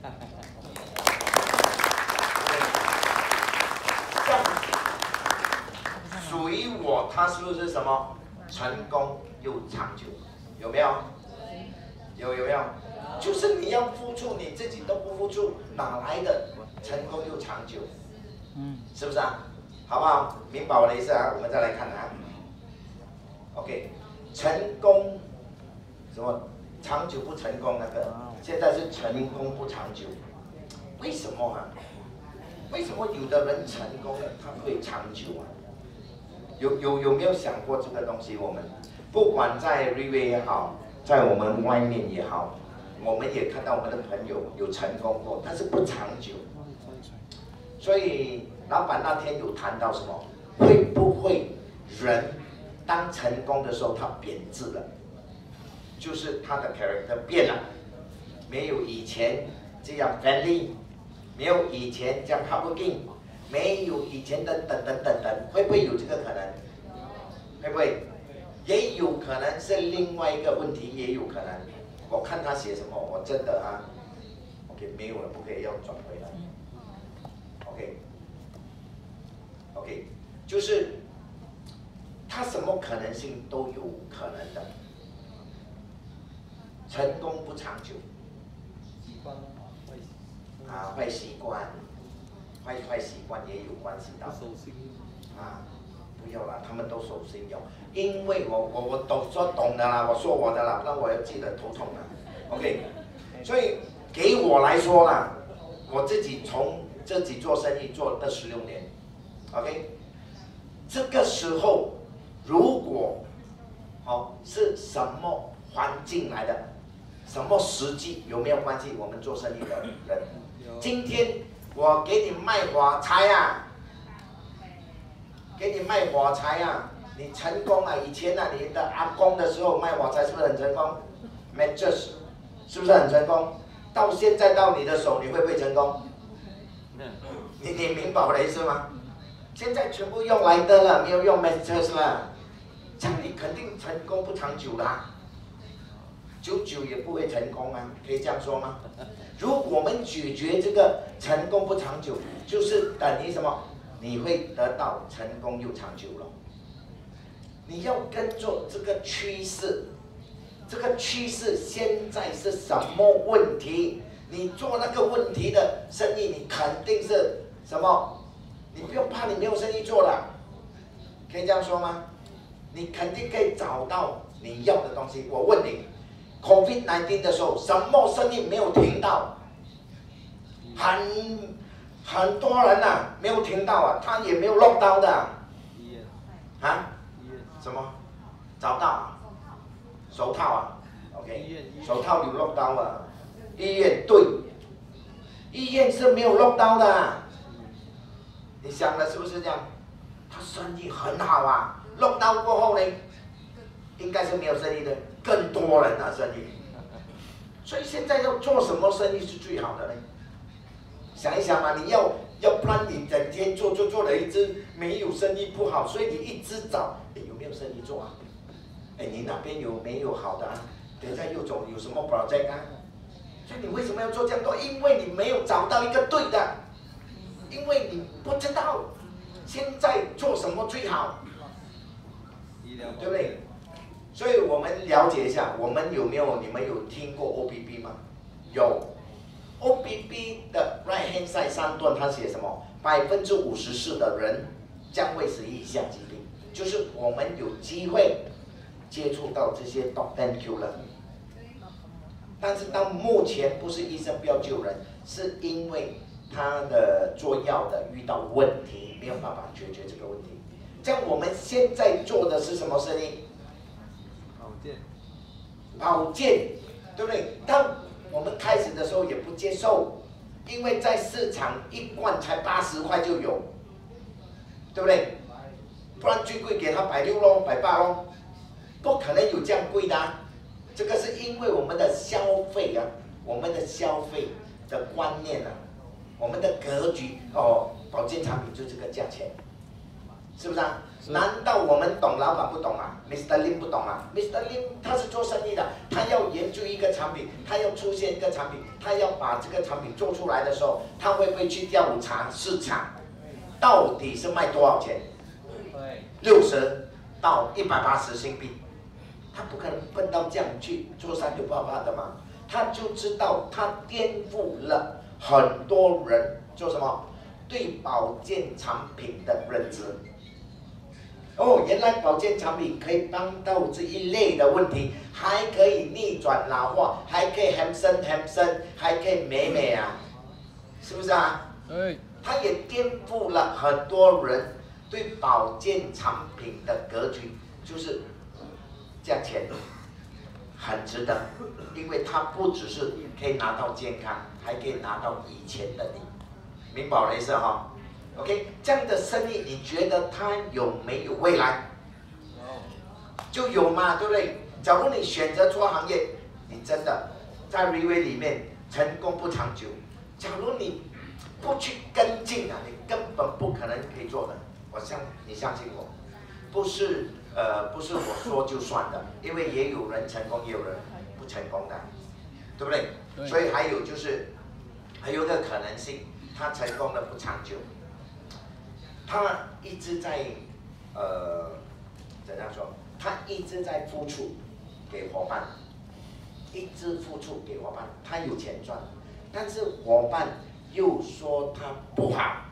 这样属于我，他是不是什么成功又长久？有没有？有没有？就是你要付出，你自己都不付出，哪来的成功又长久？是不是啊？好不好？明白我的意思啊？我们再来看啊。OK， 成功什么长久不成功那个，现在是成功不长久。为什么啊？为什么有的人成功了他会长久啊？有没有想过这个东西？我们不管在 River 也好，在我们外面也好，我们也看到我们的朋友有成功过，但是不长久。所以老板那天有谈到什么？会不会人当成功的时候他贬值了？就是他的 character 变了，没有以前这样 friendly， 没有以前这样 hardworking， 没有以前等，会不会有这个可能？会不会？也有可能是另外一个问题，也有可能。我看他写什么，我真的OK 没有了，不可以要转回来。OK， 就是他什么可能性都有可能的，成功不长久。坏习惯，坏习惯也有关系到。不要啦，他们都守信用，因为我懂的啦，我说我的啦，不然我要记得头痛啦。OK， 所以给我来说啦，我自己做生意做26年 ，OK， 这个时候如果是什么环境来的，什么时机有没有关系？我们做生意的人，今天我给你卖火柴啊，给你卖火柴啊，你成功啊！以前啊，你的阿公的时候卖火柴是不是很成功 ？Matches 是不是很成功？到现在到你的手，你会不会成功？你明白我的意思吗？现在全部用莱德了，没有用 Matches 了，这样你肯定成功不长久啦，久也不会成功啊，可以这样说吗？如果我们咀嚼这个成功不长久，就是等于什么？你会得到成功又长久了。你要跟着这个趋势，这个趋势现在是什么问题？你做那个问题的生意，你肯定是什么？你不用怕，你没有生意做了，可以这样说吗？你肯定可以找到你要的东西。我问你 ，COVID-19 的时候，什么生意没有停到？很多人啊，没有停到啊，他也没有落刀的。啊？什么？找到啊？手套啊 ？OK， 手套有落刀啊。医院对，医院是没有落刀的。你想的是不是这样？他生意很好啊，落刀过后呢，应该是没有生意的，更多人啊生意。所以现在要做什么生意是最好的呢？想一想嘛，你要不然你整天做了一直没有生意不好，所以你一直找，有没有生意做啊？你那边有没有好的啊？等下又有什么 project 啊？所以你为什么要做这样多？因为你没有找到一个对的，因为你不知道现在做什么最好，对不对？所以我们了解一下，你们有听过 OBB 吗？有。OBB 的 right hand side 3段，它写什么？54%的人将会死于以下疾病，就是我们有机会接触到这些 top 10 killer。但是到目前不是医生不要救人，是因为他的做药的遇到问题，没有办法解决这个问题。这样我们现在做的是什么生意？保健，对不对？但我们开始的时候也不接受，因为在市场一罐才80块就有，对不对？不然最贵给他160咯，180咯，不可能有这样贵的啊。这个是因为我们的消费啊，我们的消费的观念啊，我们的格局保健产品就这个价钱，是不是啊？难道我们懂，老板不懂啊 ？Mr. Lim 不懂啊 ？Mr. Lim 他是做生意的，他要研究一个产品，他要出现一个产品，他要把这个产品做出来的时候，他会不会去调查市场，到底是卖多少钱？60到180新币，他不可能笨到这样去做368的嘛？他就知道他颠覆了很多人做什么对保健产品的认知。原来保健产品可以帮到这一类的问题，还可以逆转老化，还可以含生，还可以美啊，是不是啊？它也颠覆了很多人对保健产品的格局，就是价钱很值得，因为它不只是可以拿到健康，还可以拿到以前的你，明白我的意思哈？OK， 这样的生意，你觉得它有没有未来？就有嘛，对不对？假如你选择做行业，你真的在 Riway 里面成功不长久。假如你不去跟进啊，你根本不可能可以做的。你相信我，不是我说就算的，因为也有人成功，也有人不成功的，对不对？所以还有个可能性，他成功的不长久。他一直在怎样说？他一直在付出给伙伴，一直付出给伙伴。他有钱赚，但是伙伴又说他不好，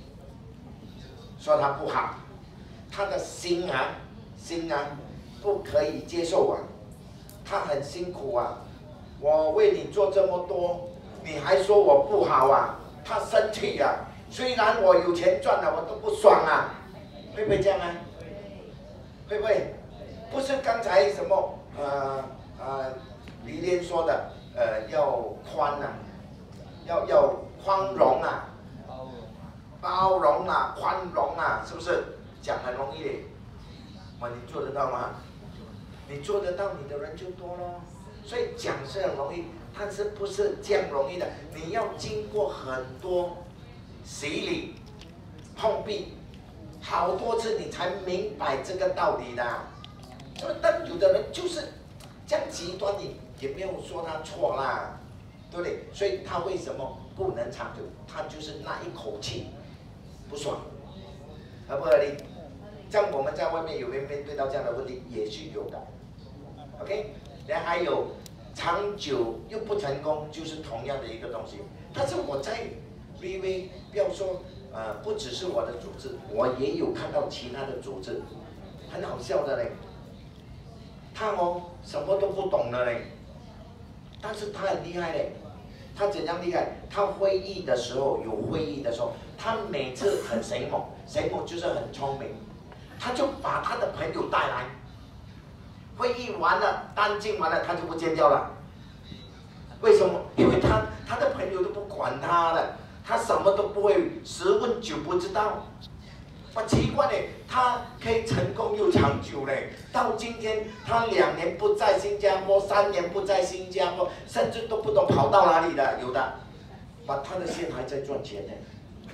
他的心啊不可以接受啊，他很辛苦啊， 我为你做这么多，你还说我不好啊？他生气啊！虽然我有钱赚了，我都不爽啊！会不会这样啊？会不会？不是刚才什么李莲说的，要宽啊，要宽容啊，包容啊，宽容啊，是不是？讲很容易的，哇，你做得到吗？你做得到，你的人就多咯。所以讲是很容易，但是不是这样容易的？你要经过很多洗礼、碰壁，好多次你才明白这个道理的。但有的人就是这样极端，你也没有说他错啦，对不对？所以他为什么不能长久？他就是那一口气不爽，合不合理？像我们在外面有没有面对到这样的问题，也是有的。OK， 然后还有长久又不成功，就是同样的一个东西。但是我在 VV 不要说不只是我的组织，我也有看到其他的组织，很好笑的嘞。他什么都不懂的嘞，但是他很厉害嘞。他怎样厉害？他会议的时候有会议的时候，他每次很神猛，神猛就是很聪明。他就把他的朋友带来，会议完了，单进完了，他就不见掉了。为什么？因为他的朋友都不管他了，他什么都不会，10问9不知道。奇怪嘞，他可以成功又长久嘞。到今天，他2年不在新加坡，3年不在新加坡，甚至都不懂跑到哪里的，有的，他的线还在赚钱呢。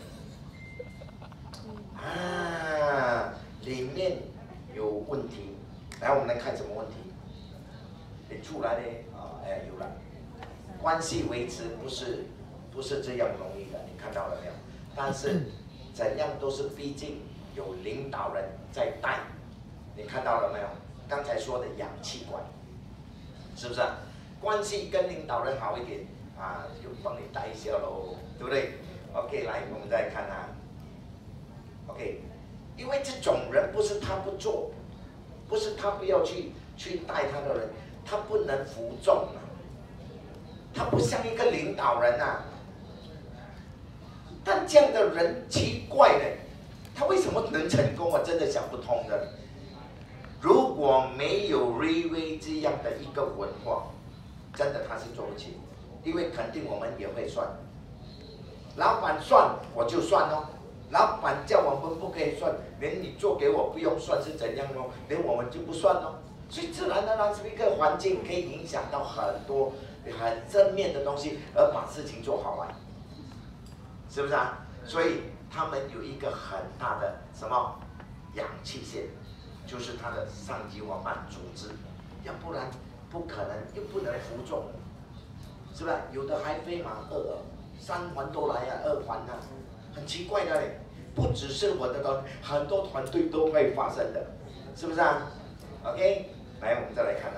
里面有问题，来，我们来看什么问题？出来的有了，关系维持不是这样容易的，你看到了没有？但是怎样都是，毕竟有领导人在带，你看到了没有？刚才说的氧气管，是不是？关系跟领导人好一点就帮你带一下喽，对不对 ？OK， 来，我们再看OK。因为这种人不是他不做，不是他不要去带他的人，他不能服众他不像一个领导人但这样的人奇怪的，他为什么能成功？我真的想不通的。如果没有 VV 这样的一个文化，真的他是做不起，因为肯定我们也会算，老板算我就算咯。老板叫我们不可以算，连你做给我不用算是怎样咯？连我们就不算咯。所以自然而然是一个环境可以影响到很多很正面的东西，而把事情做好玩，是不是啊？所以他们有一个很大的什么氧气线，就是他的上级伙伴组织，要不然不可能，又不能服众，是不是？有的还飞马3环都来2环很奇怪的嘞，不只是我的团，很多团队都会发生的，是不是？OK， 来，我们再来看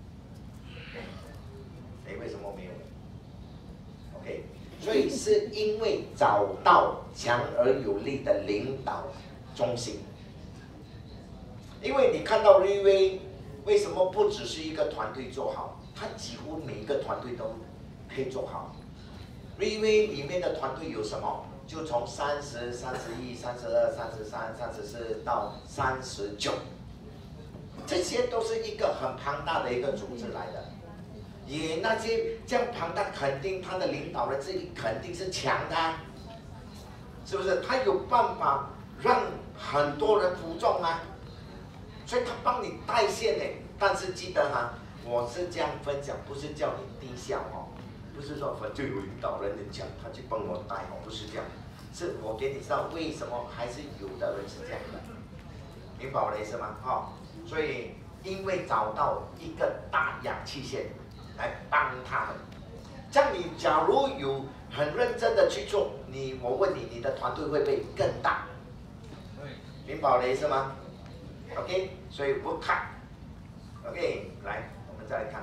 为什么没有 ？OK， 所以是因为找到强而有力的领导中心。因为你看到 VV 为什么不只是一个团队做好，它几乎每一个团队都可以做好。VV 里面的团队有什么？就从30、31、32、33、34到39，这些都是一个很庞大的一个组织来的。也那些这样庞大，肯定他的领导人这里肯定是强的是不是？他有办法让很多人服众所以他帮你带线但是记得我是这样分享，不是叫你低效不是说反正有领导人很强，他去帮我带不是这样，是我给你知道为什么还是有的人是这样的，明白我的意思吗？所以因为找到一个大氧气线来帮他们，这样你假如有很认真的去做，我问你，你的团队会不会更大？明白我的意思吗 ？OK， 所以不看 ，OK， 来，我们再来看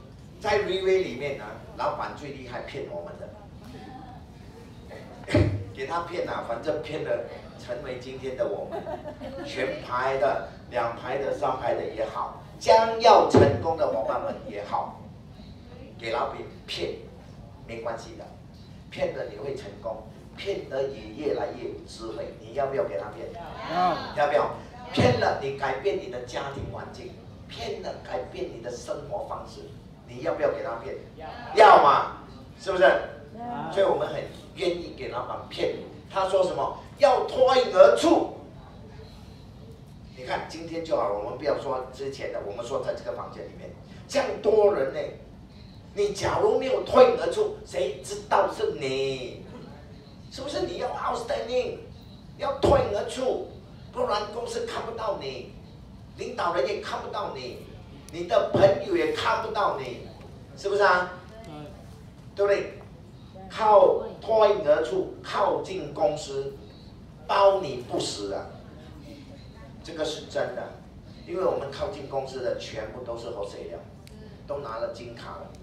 在 VV 里面老板最厉害骗我们的， 给他骗啊，反正骗了，成为今天的我们，全排的、2排的、3排的也好，将要成功的伙伴们也好，给老板骗没关系的，骗了你会成功，骗得也越来越有智慧，你要不要给他骗？要不要？骗了你改变你的家庭环境，骗了改变你的生活方式，你要不要给他骗？要嘛，是不是？所以我们很愿意给老板骗。他说什么？要脱颖而出。你看今天就好了，我们不要说之前的，我们说在这个房间里面，这样多人呢，你假如没有脱颖而出，谁知道是你？是不是你要 outstanding， 要脱颖而出？不然公司看不到你，领导人也看不到你，你的朋友也看不到你，是不是啊？对不对？靠脱颖而出，靠近公司，包你不死啊！这个是真的，因为我们靠近公司的全部都是好谁的，都拿了金卡了。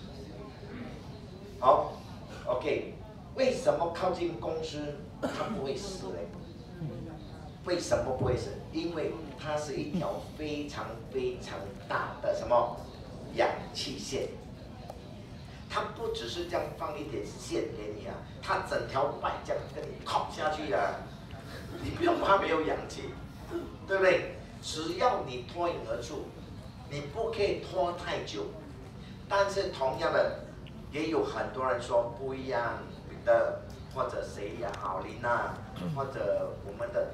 好 ，OK， 为什么靠近公司它不会死呢？为什么不会死？因为它是一条非常非常大的什么氧气线，它不只是这样放一点线给你啊，它整条脉这样跟你靠下去啊，你不用怕没有氧气，对不对？只要你脱颖而出，你不可以拖太久。但是同样的，也有很多人说不一样的，或者谁呀，郝琳啊，或者我们的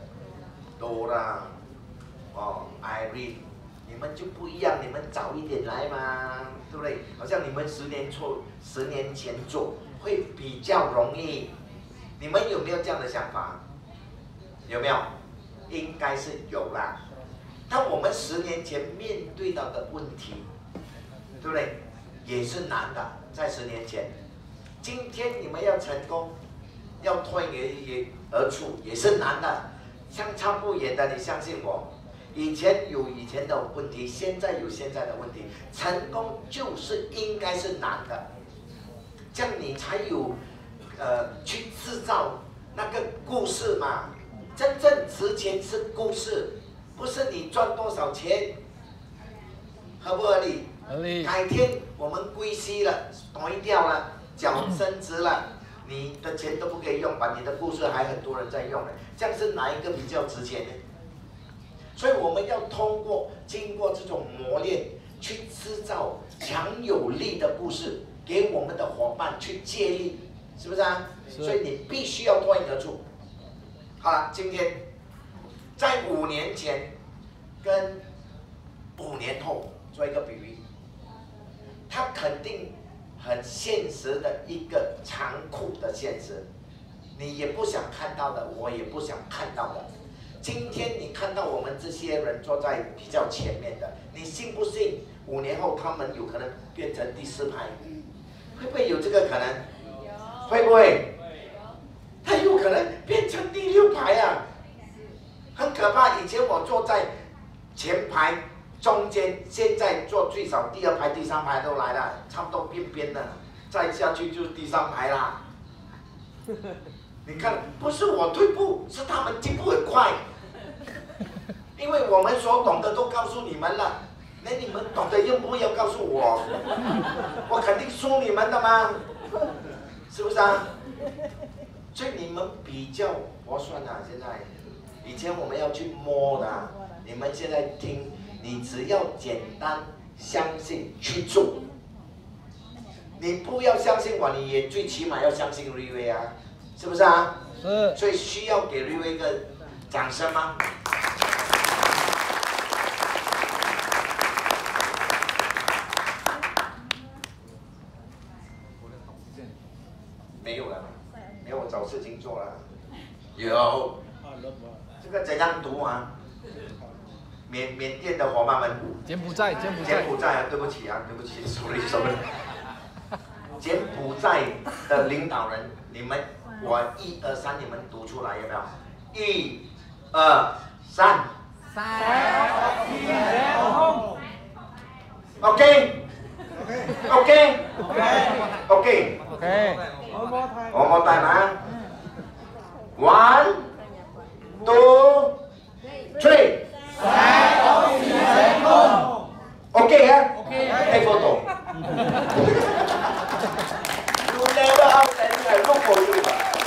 Dora， 哦 ，Irene， 你们就不一样，你们早一点来嘛，对不对？好像你们10年前做会比较容易，你们有没有这样的想法？有没有？应该是有啦。但我们10年前面对到的问题，对不对？也是难的，在10年前。今天你们要成功，要脱颖而出也是难的。相差不远的，你相信我。以前有以前的问题，现在有现在的问题。成功就是应该是难的，这样你才有去制造那个故事嘛。真正值钱是故事，不是你赚多少钱，合不合理？ 合理。 改天我们归西了，倒掉了，脚升值了。你的钱都不可以用，把你的故事还很多人在用呢，这样是哪一个比较值钱呢？所以我们要经过这种磨练，去制造强有力的故事，给我们的伙伴去借力，是不是啊？是。所以你必须要脱颖而出。好了，今天在5年前跟5年后做一个比喻，它肯定很现实的一个残酷的现实，你也不想看到的，我也不想看到的。今天你看到我们这些人坐在比较前面的，你信不信5年后他们有可能变成第4排？会不会有这个可能？会不会？他有可能变成第6排啊，很可怕。以前我坐在前排中间，现在坐最少第2排、第3排都来了，差不多边边了，再下去就是第3排啦。你看，不是我退步，是他们进步很快，因为我们所懂的都告诉你们了，那你们懂得用不要告诉我，我肯定输你们的嘛，是不是啊？所以你们比较划算啊！现在，以前我们要去摸的，你们现在听，你只要简单相信去做，你不要相信我，你也最起码要相信瑞威啊，是不是啊？ 是。 所以需要给瑞威一个掌声吗？没有了，没有，我找事情做了。有，这个怎样读啊？缅甸的伙伴们， 柬埔寨啊，对不起啊，对不起，sorry。柬埔寨的领导人，你们，我1、2、3，你们读出来有没有？1、2、3。OK。One more time 啊！ ，one two three， OK 啊 ，take photo。You never ask any, I look for you.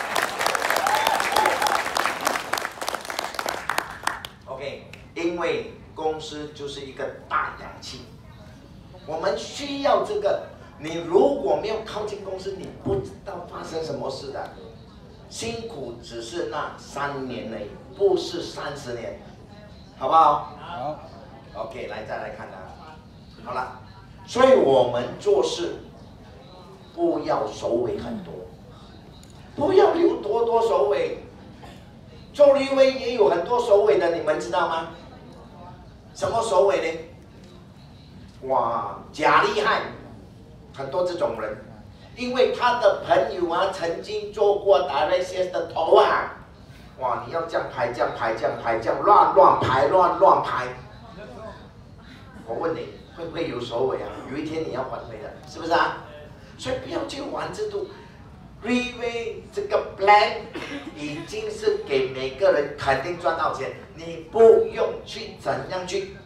OK， 因为公司就是一个大氧气，我们需要这个。你如果没有靠近公司，你不知道发生什么事的。辛苦只是那3年而已，不是30年，好不好？好。OK， 来再来看啊。好了，所以我们做事不要首尾很多，不要留多首尾。做立委也有很多首尾的，你们知道吗？什么首尾呢？哇，假厉害，很多这种人，因为他的朋友啊曾经做过 directions 的头啊，哇，你要这样排，这样排，这样排，这样乱排。我问你，会不会有首尾啊？有一天你要还回的，是不是啊？所以不要去玩制度。因为这个 plan 已经是给每个人肯定赚到钱，你不用去怎样去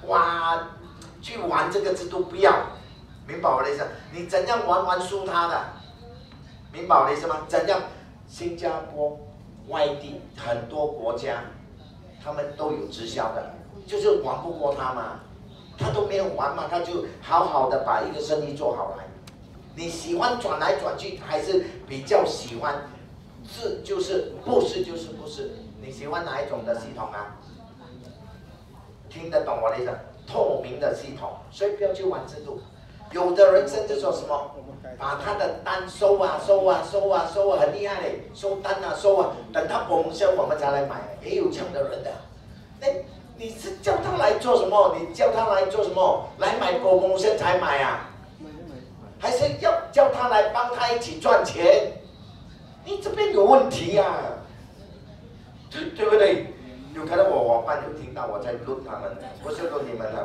玩这个制度，不要，明白我的意思？你怎样玩输他的，明白我的意思吗？怎样？新加坡、外地很多国家，他们都有直销的，就是玩不过他嘛，他都没有玩嘛，他就好好的把一个生意做好来。你喜欢转来转去，还是比较喜欢是就是不是就是不是？你喜欢哪一种的系统啊？听得懂我的意思？透明的系统，所以不要去玩制度。有的人甚至说什么，把他的单收啊，很厉害嘞，收单啊收啊，等他promotion我们才来买，也有这样的人的。那你是叫他来做什么？你叫他来做什么？来买promotion才买啊？还是要叫他来帮他一起赚钱？你这边有问题呀、啊，对不对？有可能我伴有听到我在录他们，不是录你们的，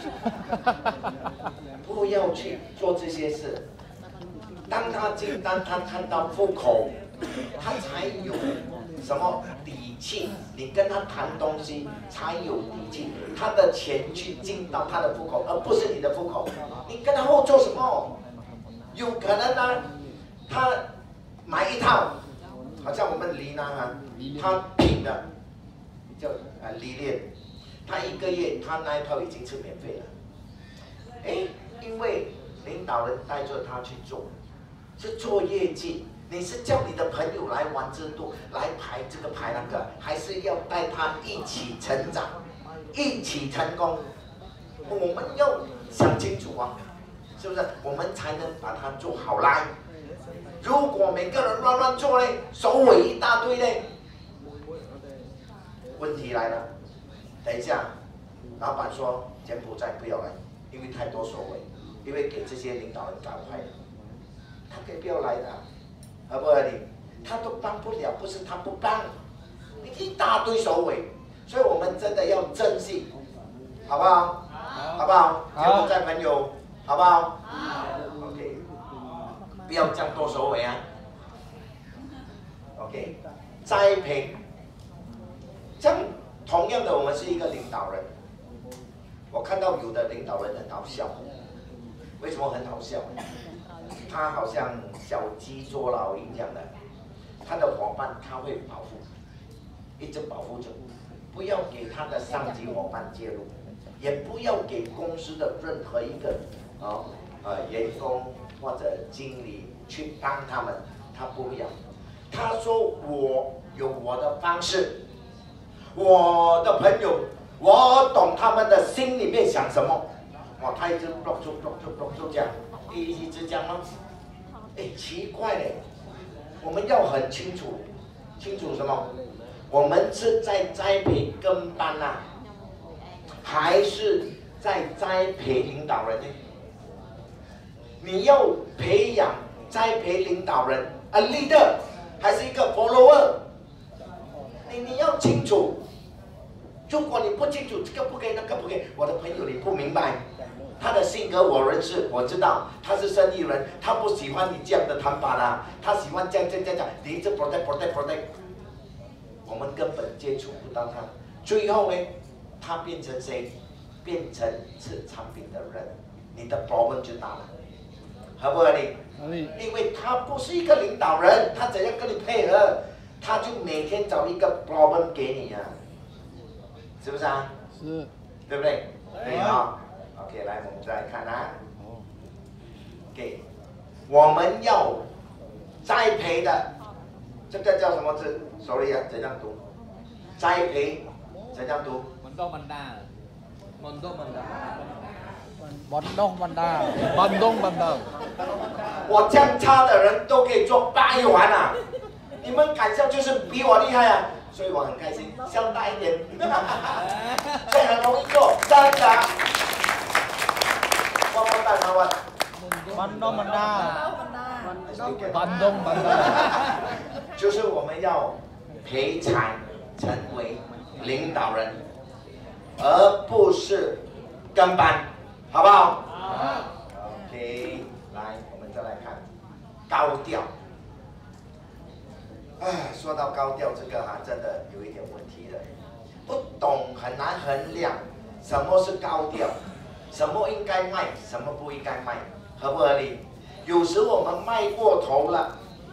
不要去做这些事。当他进单，他看到户口，他才有什么底气？你跟他谈东西才有底气，他的钱去进到他的户口，而不是你的户口。你跟他后做什么？有可能呢，他买一套，好像我们黎南啊，他品的叫历练，他1个月他那一套已经是免费了。哎，因为领导人带着他去做，是做业绩。你是叫你的朋友来玩制度，来排这个排那个，还是要带他一起成长，一起成功？我们要想清楚啊。是不是？我们才能把它做好来。如果每个人乱做呢，首尾一大堆呢，问题来了。等一下，老板说柬埔寨不要来，因为太多首尾，因为给这些领导人搞坏了。他可以不要来的，合不合理？他都帮不了，不是他不帮，你一大堆首尾，所以我们真的要珍惜，好不好？好不好？柬埔寨朋友。好不好？好。OK， 不要这样多首尾啊。OK， 栽培。这样同样的，我们是一个领导人。我看到有的领导人很好笑，为什么很好笑？他好像小鸡捉老鹰这样的，他的伙伴他会保护，一直保护着，不要给他的上级伙伴介入，也不要给公司的任何一个。员工或者经理去帮他们，他不要。他说我有我的方式，我的朋友，我懂他们的心里面想什么。哇，他一直 block 住这样，一直这样吗？哎，奇怪嘞，我们要很清楚什么？我们是在栽培跟班啊，还是在栽培领导人呢？你要培养、栽培领导人，a leader， 还是一个 follower？ 你要清楚。如果你不清楚，这个不可以，那个不可以，我的朋友你不明白，他的性格我认识，我知道他是生意人，他不喜欢你这样的谈法啦，他喜欢这样，你一直 protect。 根本接触不到他。最后呢，他变成谁？变成吃产品的人，你的 problem 就大了，合不合理？合理。因为他不是一个领导人，他怎样跟你配合？他就每天找一个 problem 给你啊，是不是啊？是，对不对？对啊。OK， 来，我们再来看啊。OK， 我们要栽培的，这个叫什么字 ？Sorry 啊，怎样读？栽培，怎样读？ 门东门大，门东门大， 门东门大，门东门大。 我这样差的人都可以做8环啊！你们敢笑就是比我厉害啊！所以我很开心，笑大一点，所以很容易做，真的。我大台湾。 门东门大，门东门大， 就是我们要培才成为领导人，而不是跟班，好不好？好。OK， 来，我们再来看高调。哎，说到高调这个真的有一点问题了，不懂很难衡量什么是高调，什么应该卖，什么不应该卖，合不合理？有时我们卖过头了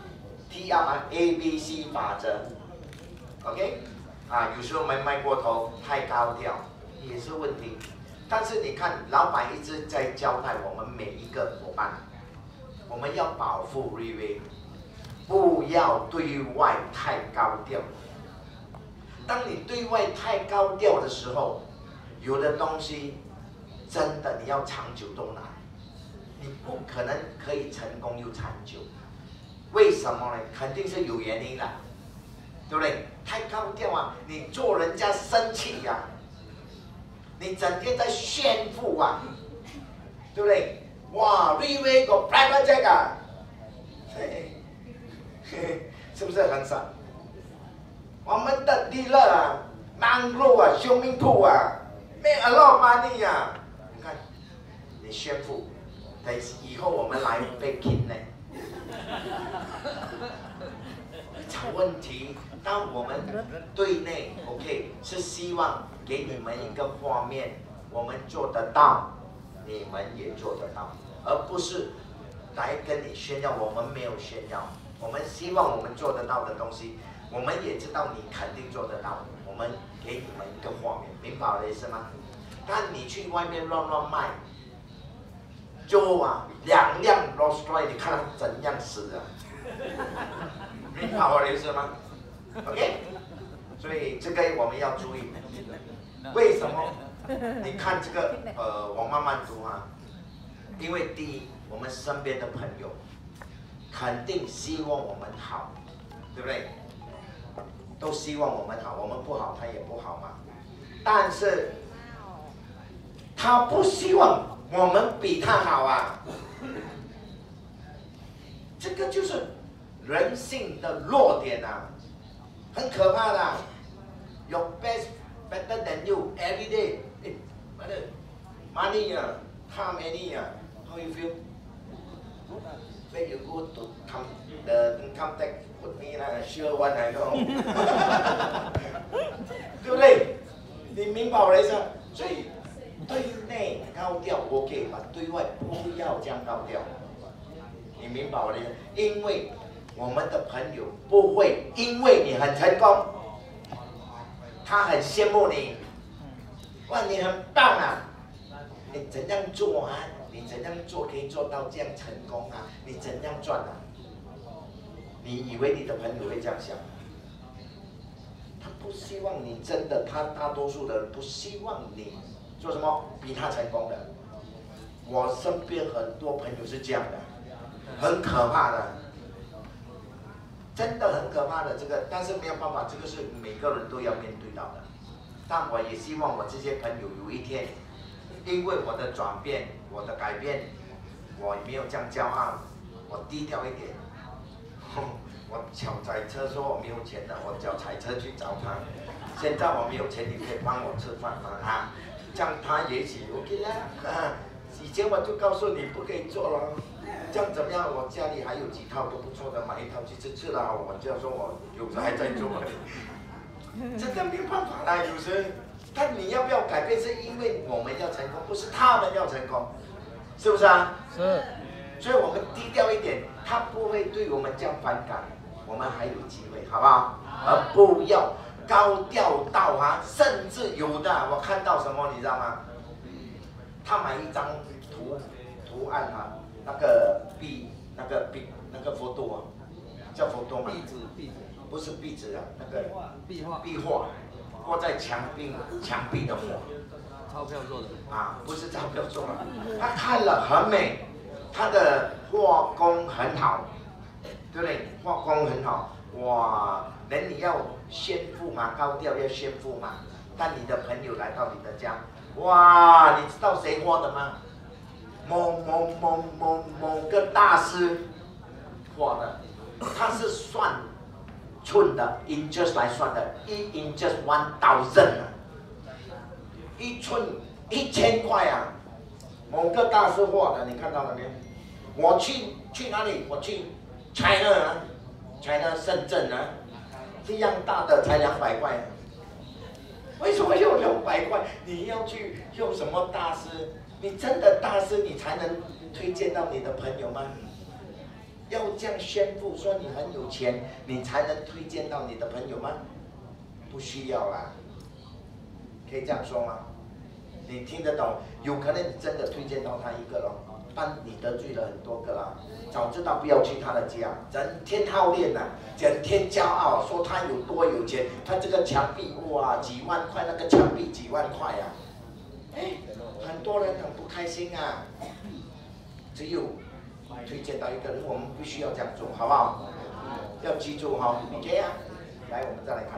，TRABC 法则 ，OK， 有时候我们卖过头，太高调也是问题。但是你看，老板一直在交代我们每一个伙伴，我们要保护瑞威。不要对外太高调。当你对外太高调的时候，有的东西真的你要长久都难，你不可能可以成功又长久。为什么呢？肯定是有原因的，对不对？太高调啊，你做人家生气呀，你整天在炫富啊，对不对？哇，瑞威个 private jet 啊，是不是很少？我们的dealer啊 ，mangrove 啊 ，swimming pool 啊 ，make a lot of money 啊。你看，你炫富，等以后我们来被 kidnap， 找问题。当我们对内 OK 是希望给你们一个画面，我们做得到，你们也做得到，而不是来跟你炫耀，我们没有炫耀。我们希望我们做得到的东西，我们也知道你肯定做得到，我们给你们一个画面，明白我的意思吗？但你去外面乱卖，就2辆 Rolls Royce， 你看他怎样死的，明白我的意思吗 ？OK， 所以这个我们要注意，为什么？你看这个我慢慢读因为第一，我们身边的朋友。肯定希望我们好，对不对？都希望我们好，我们不好他也不好嘛。但是他不希望我们比他好啊，这个就是人性的弱点啊，很可怕的。Your best better than you every day. Money time any how you feel? When you go to the income tax with me sure one I know 对不对？你明白我的意思？所以对内高调 OK， 对外不要这样高调。你明白我的意思？因为我们的朋友不会因为你很成功，他很羡慕你，哇，你很棒啊，你怎样做你怎样做可以做到这样成功你怎样赚你以为你的朋友会这样想？他不希望你真的，他大多数的人不希望你做什么比他成功的。我身边很多朋友是这样的，很可怕的，真的很可怕的这个，但是没有办法，这个是每个人都要面对到的。但我也希望我这些朋友有一天，因为我的转变，我的改变，我没有这样骄傲，我低调一点。我脚踩车说我没有钱了，我脚踩车去找他。现在我没有钱，你可以帮我吃饭吗？这样他也许 OK 啦。以前我就告诉你不可以做了，这样怎么样？我家里还有几套都不错的，买一套去吃了。我就说我有时还在做。 的没办法啦，有时。但你要不要改变，是因为我们要成功，不是他们要成功，是不是啊？ 是。 所以我们低调一点，他不会对我们这样反感，我们还有机会，好不好？而不要高调到甚至有的我看到什么，你知道吗？他买一张图案那个佛多叫佛多吗？ 壁纸， 不是壁纸啊，那个壁画。挂在墙壁的画， 钞票做的不是钞票做的，他看了很美，他的画工很好，对不对？画工很好，哇！人你要炫富嘛，高调要炫富嘛。但你的朋友来到你的家，哇！你知道谁画的吗？某个大师画的，他是算寸的 inches 来算的，1 inches 1000，1寸1000块啊！某个大师画的，你看到了没有？我去哪里？我去 China 深圳啊，这样大的才200块。为什么用200块？你要去用什么大师？你真的大师，你才能推荐到你的朋友吗？要这样宣布说你很有钱，你才能推荐到你的朋友吗？不需要啦，可以这样说吗？你听得懂？有可能你真的推荐到他一个咯，但你得罪了很多个啦。早知道不要去他的家，整天好练整天骄傲说他有多有钱，他这个墙壁哇几万块，那个墙壁几万块啊，很多人很不开心啊。只有推荐到一个人，我们必须要这样做，好不好？要记住OK 啊。来，我们再来看。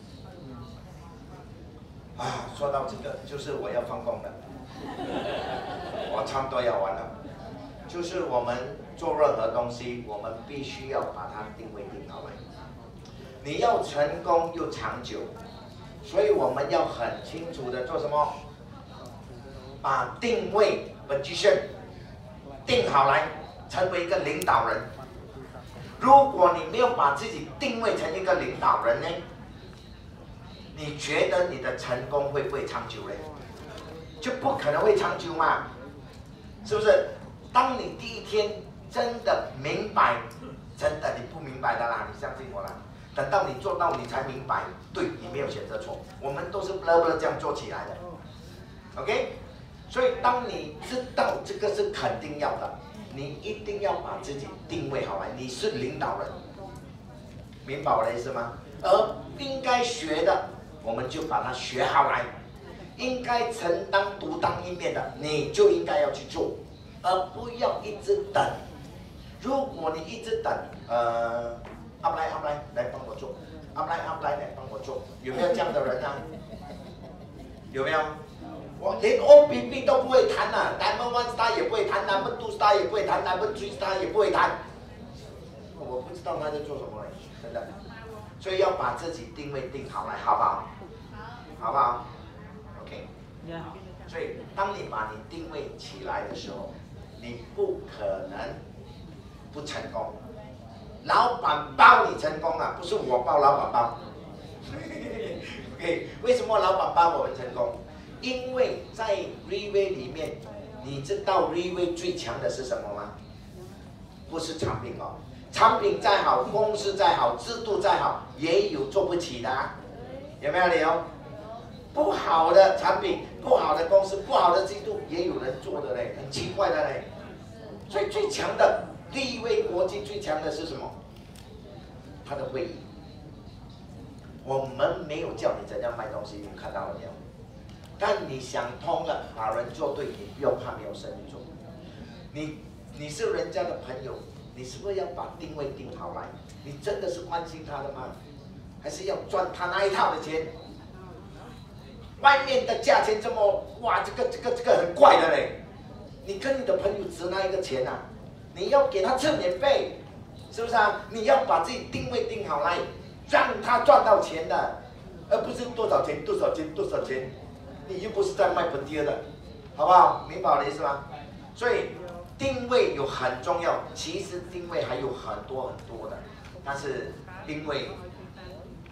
说到这个，就是我要放工了，我差不多要完了。就是我们做任何东西，我们必须要把它定位定好来。你要成功又长久，所以我们要很清楚的做什么？把定位 position 定好来。成为一个领导人，如果你没有把自己定位成一个领导人呢，你觉得你的成功会不会长久呢？就不可能会长久嘛，是不是？当你第一天真的明白，真的你不明白的啦，你相信我啦。等到你做到，你才明白，对你没有选择错。我们都是这样做起来的 ，OK？ 所以当你知道这个是肯定要的。你一定要把自己定位好来，你是领导人，明白我的意思吗？而应该学的，我们就把它学好来；应该承担独当一面的，你就应该要去做，而不要一直等。如果你一直等，阿来来帮我做，阿来来帮我做，有没有这样的人啊？有没有？我连 OBB 都不会弹Diamond 1 Star 也不会弹，Diamond 2 Star 也不会弹，Diamond 3 Star 也不会弹。我不知道他在做什么嘞，真的。所以要把自己定位定好来，好不好？好不好 ？OK。所以当你把你定位起来的时候，你不可能不成功。老板包你成功不是我包老板包。OK， 为什么老板包我们成功？因为在 Riway 里面，你知道 Riway 最强的是什么吗？不是产品产品再好，公司再好，制度再好，也有做不起的有没有理由？不好的产品、不好的公司、不好的制度，也有人做的嘞，很奇怪的嘞。所以最强的Riway国际最强的是什么？他的会议。我们没有叫你怎样卖东西，你看到了没有？但你想通了，把人做对，你不用怕没有生意做。你是人家的朋友，你是不是要把定位定好来？你真的是关心他的吗？还是要赚他那一套的钱？外面的价钱这么哇，这个很怪的嘞。你跟你的朋友值那一个钱你要给他吃免费，是不是你要把自己定位定好来，让他赚到钱的，而不是多少钱。你又不是在卖本地的，好不好？明白我的意思吗？所以定位有很重要，其实定位还有很多的，但是因为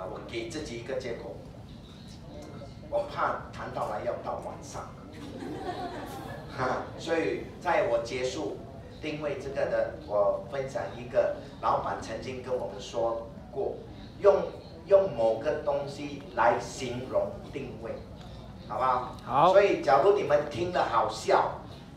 我给自己一个借口，我怕谈到来要到晚上，所以在我结束定位这个的，我分享一个老板曾经跟我们说过，用某个东西来形容定位，好不好？ 好。 所以假如你们听了好笑，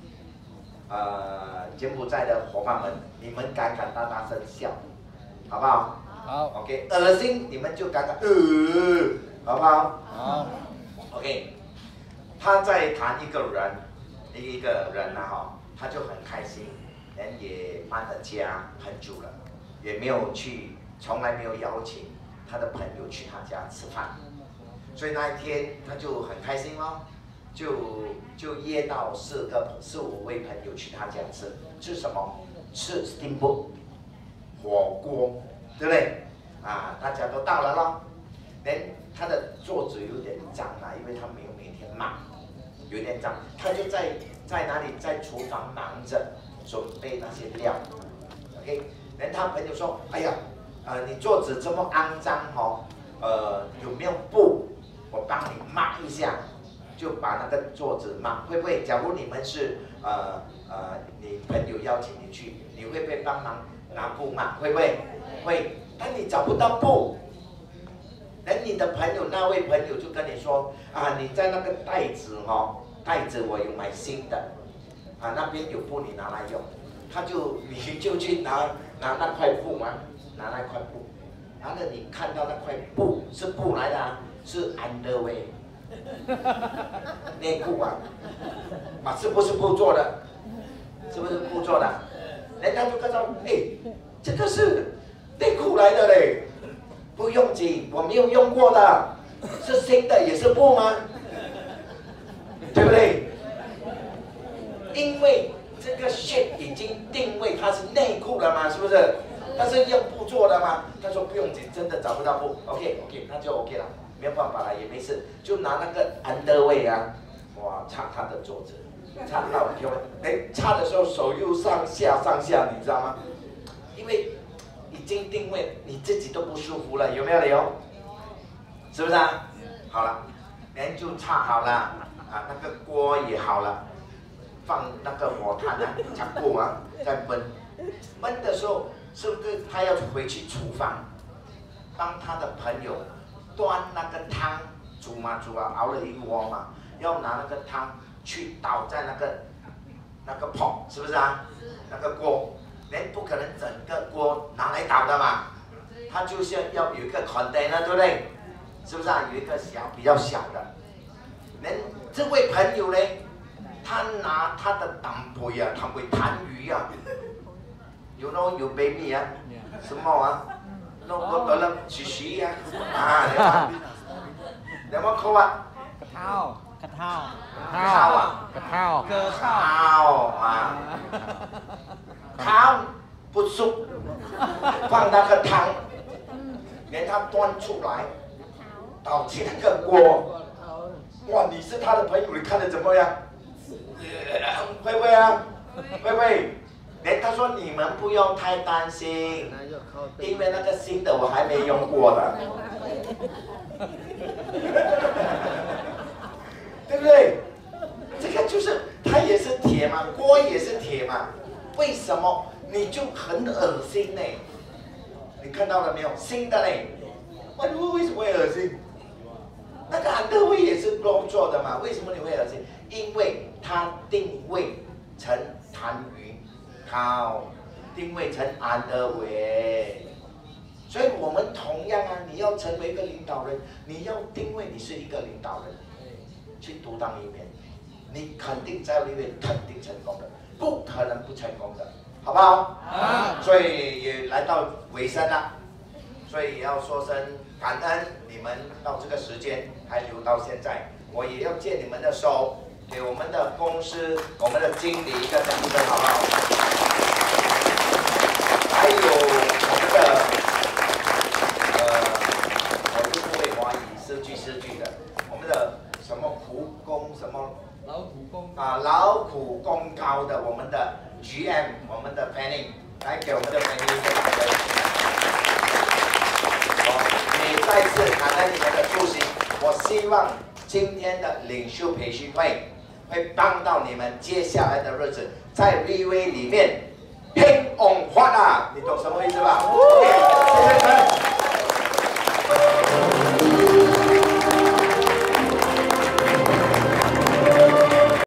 柬埔寨的伙伴们，你们敢大声笑，好不好？ 好。 OK， 恶心你们就敢好不好？ 好。 OK， 他在谈一个人他就很开心，人也搬了家很久了，也没有去，从来没有邀请他的朋友去他家吃饭，所以那一天他就很开心咯，就约到4、5位朋友去他家吃什么？吃 steamboat 火锅，对不对？大家都到了咯。连他的桌子有点脏因为他没有每天抹，有点脏，他就在哪里，在厨房忙着准备那些料。OK， 连他朋友说：“哎呀，你桌子这么肮脏有没有布？我帮你抹一下。”就把那个桌子抹，会不会？假如你们是你朋友邀请你去，你会不会帮忙拿布抹？会不会？会。但你找不到布，你的朋友那位朋友就跟你说你在那个袋子我有买新的那边有布，你拿来用。你就去拿那块布嘛，拿那块布，然后你看到那块布是布来的是 underwear。内裤是不是布做的？是不是布做的？人家就跟说，这个是内裤来的嘞，不用紧，我没有用过的，是新的，也是布吗？对不对？因为这个 shape 已经定位它是内裤了嘛，是不是？它是用布做的吗？他说不用紧，真的找不到布 ，OK， 那就 OK 了。没有办法了，也没事，就拿那个underwear擦他的桌子，擦到擦的时候手又上下，你知道吗？因为已经定位，你自己都不舒服了，有没有理由？是不是好了，人就擦好了那个锅也好了，放那个火炭擦锅在焖的时候，是不是他要回去厨房帮他的朋友端那个汤，煮熬了一锅嘛，要拿那个汤去倒在那个pot，是不是那个锅，人不可能整个锅拿来倒的嘛，他就是要有一个 container， 对不对？是不是有一个比较小的。人这位朋友呢，他拿他的担杯弹鱼，you know you baby 什麼弄個袋粒薯薯你有冇扣烤不熟，放那个汤，连他端出来，倒进那个锅，哇！你是他的朋友，你看得怎么样？会不会会不会？他说你们不用太担心，因为那个新的我还没用过的，对不对？这个就是它也是铁嘛，锅也是铁嘛，为什么你就很恶心呢？你看到了没有？新的嘞，为什么会恶心？那个underwear也是肉做的嘛，为什么你会恶心？因为它定位成弹鱼。定位成underwear，所以我们同样你要成为一个领导人，你要定位你是一个领导人，去独当一面，你肯定在里面肯定成功的，不可能不成功的，好不好？所以也来到尾声了，所以也要说声感恩你们到这个时间还留到现在，我也要借你们的手。给我们的公司、我们的经理一个掌声，好不好？还有我们的我是不会华语，诗句的，我们的什么苦功什么劳苦功劳苦功高的我们的 GM， 我们的 Fanny， 来给我们的 Fanny 一个掌声。也再次感恩你们的出席。我希望今天的领袖培训会会帮到你们接下来的日子，在 VV 里面拼 on 花啊，你懂什么意思吧？OK，谢谢你们。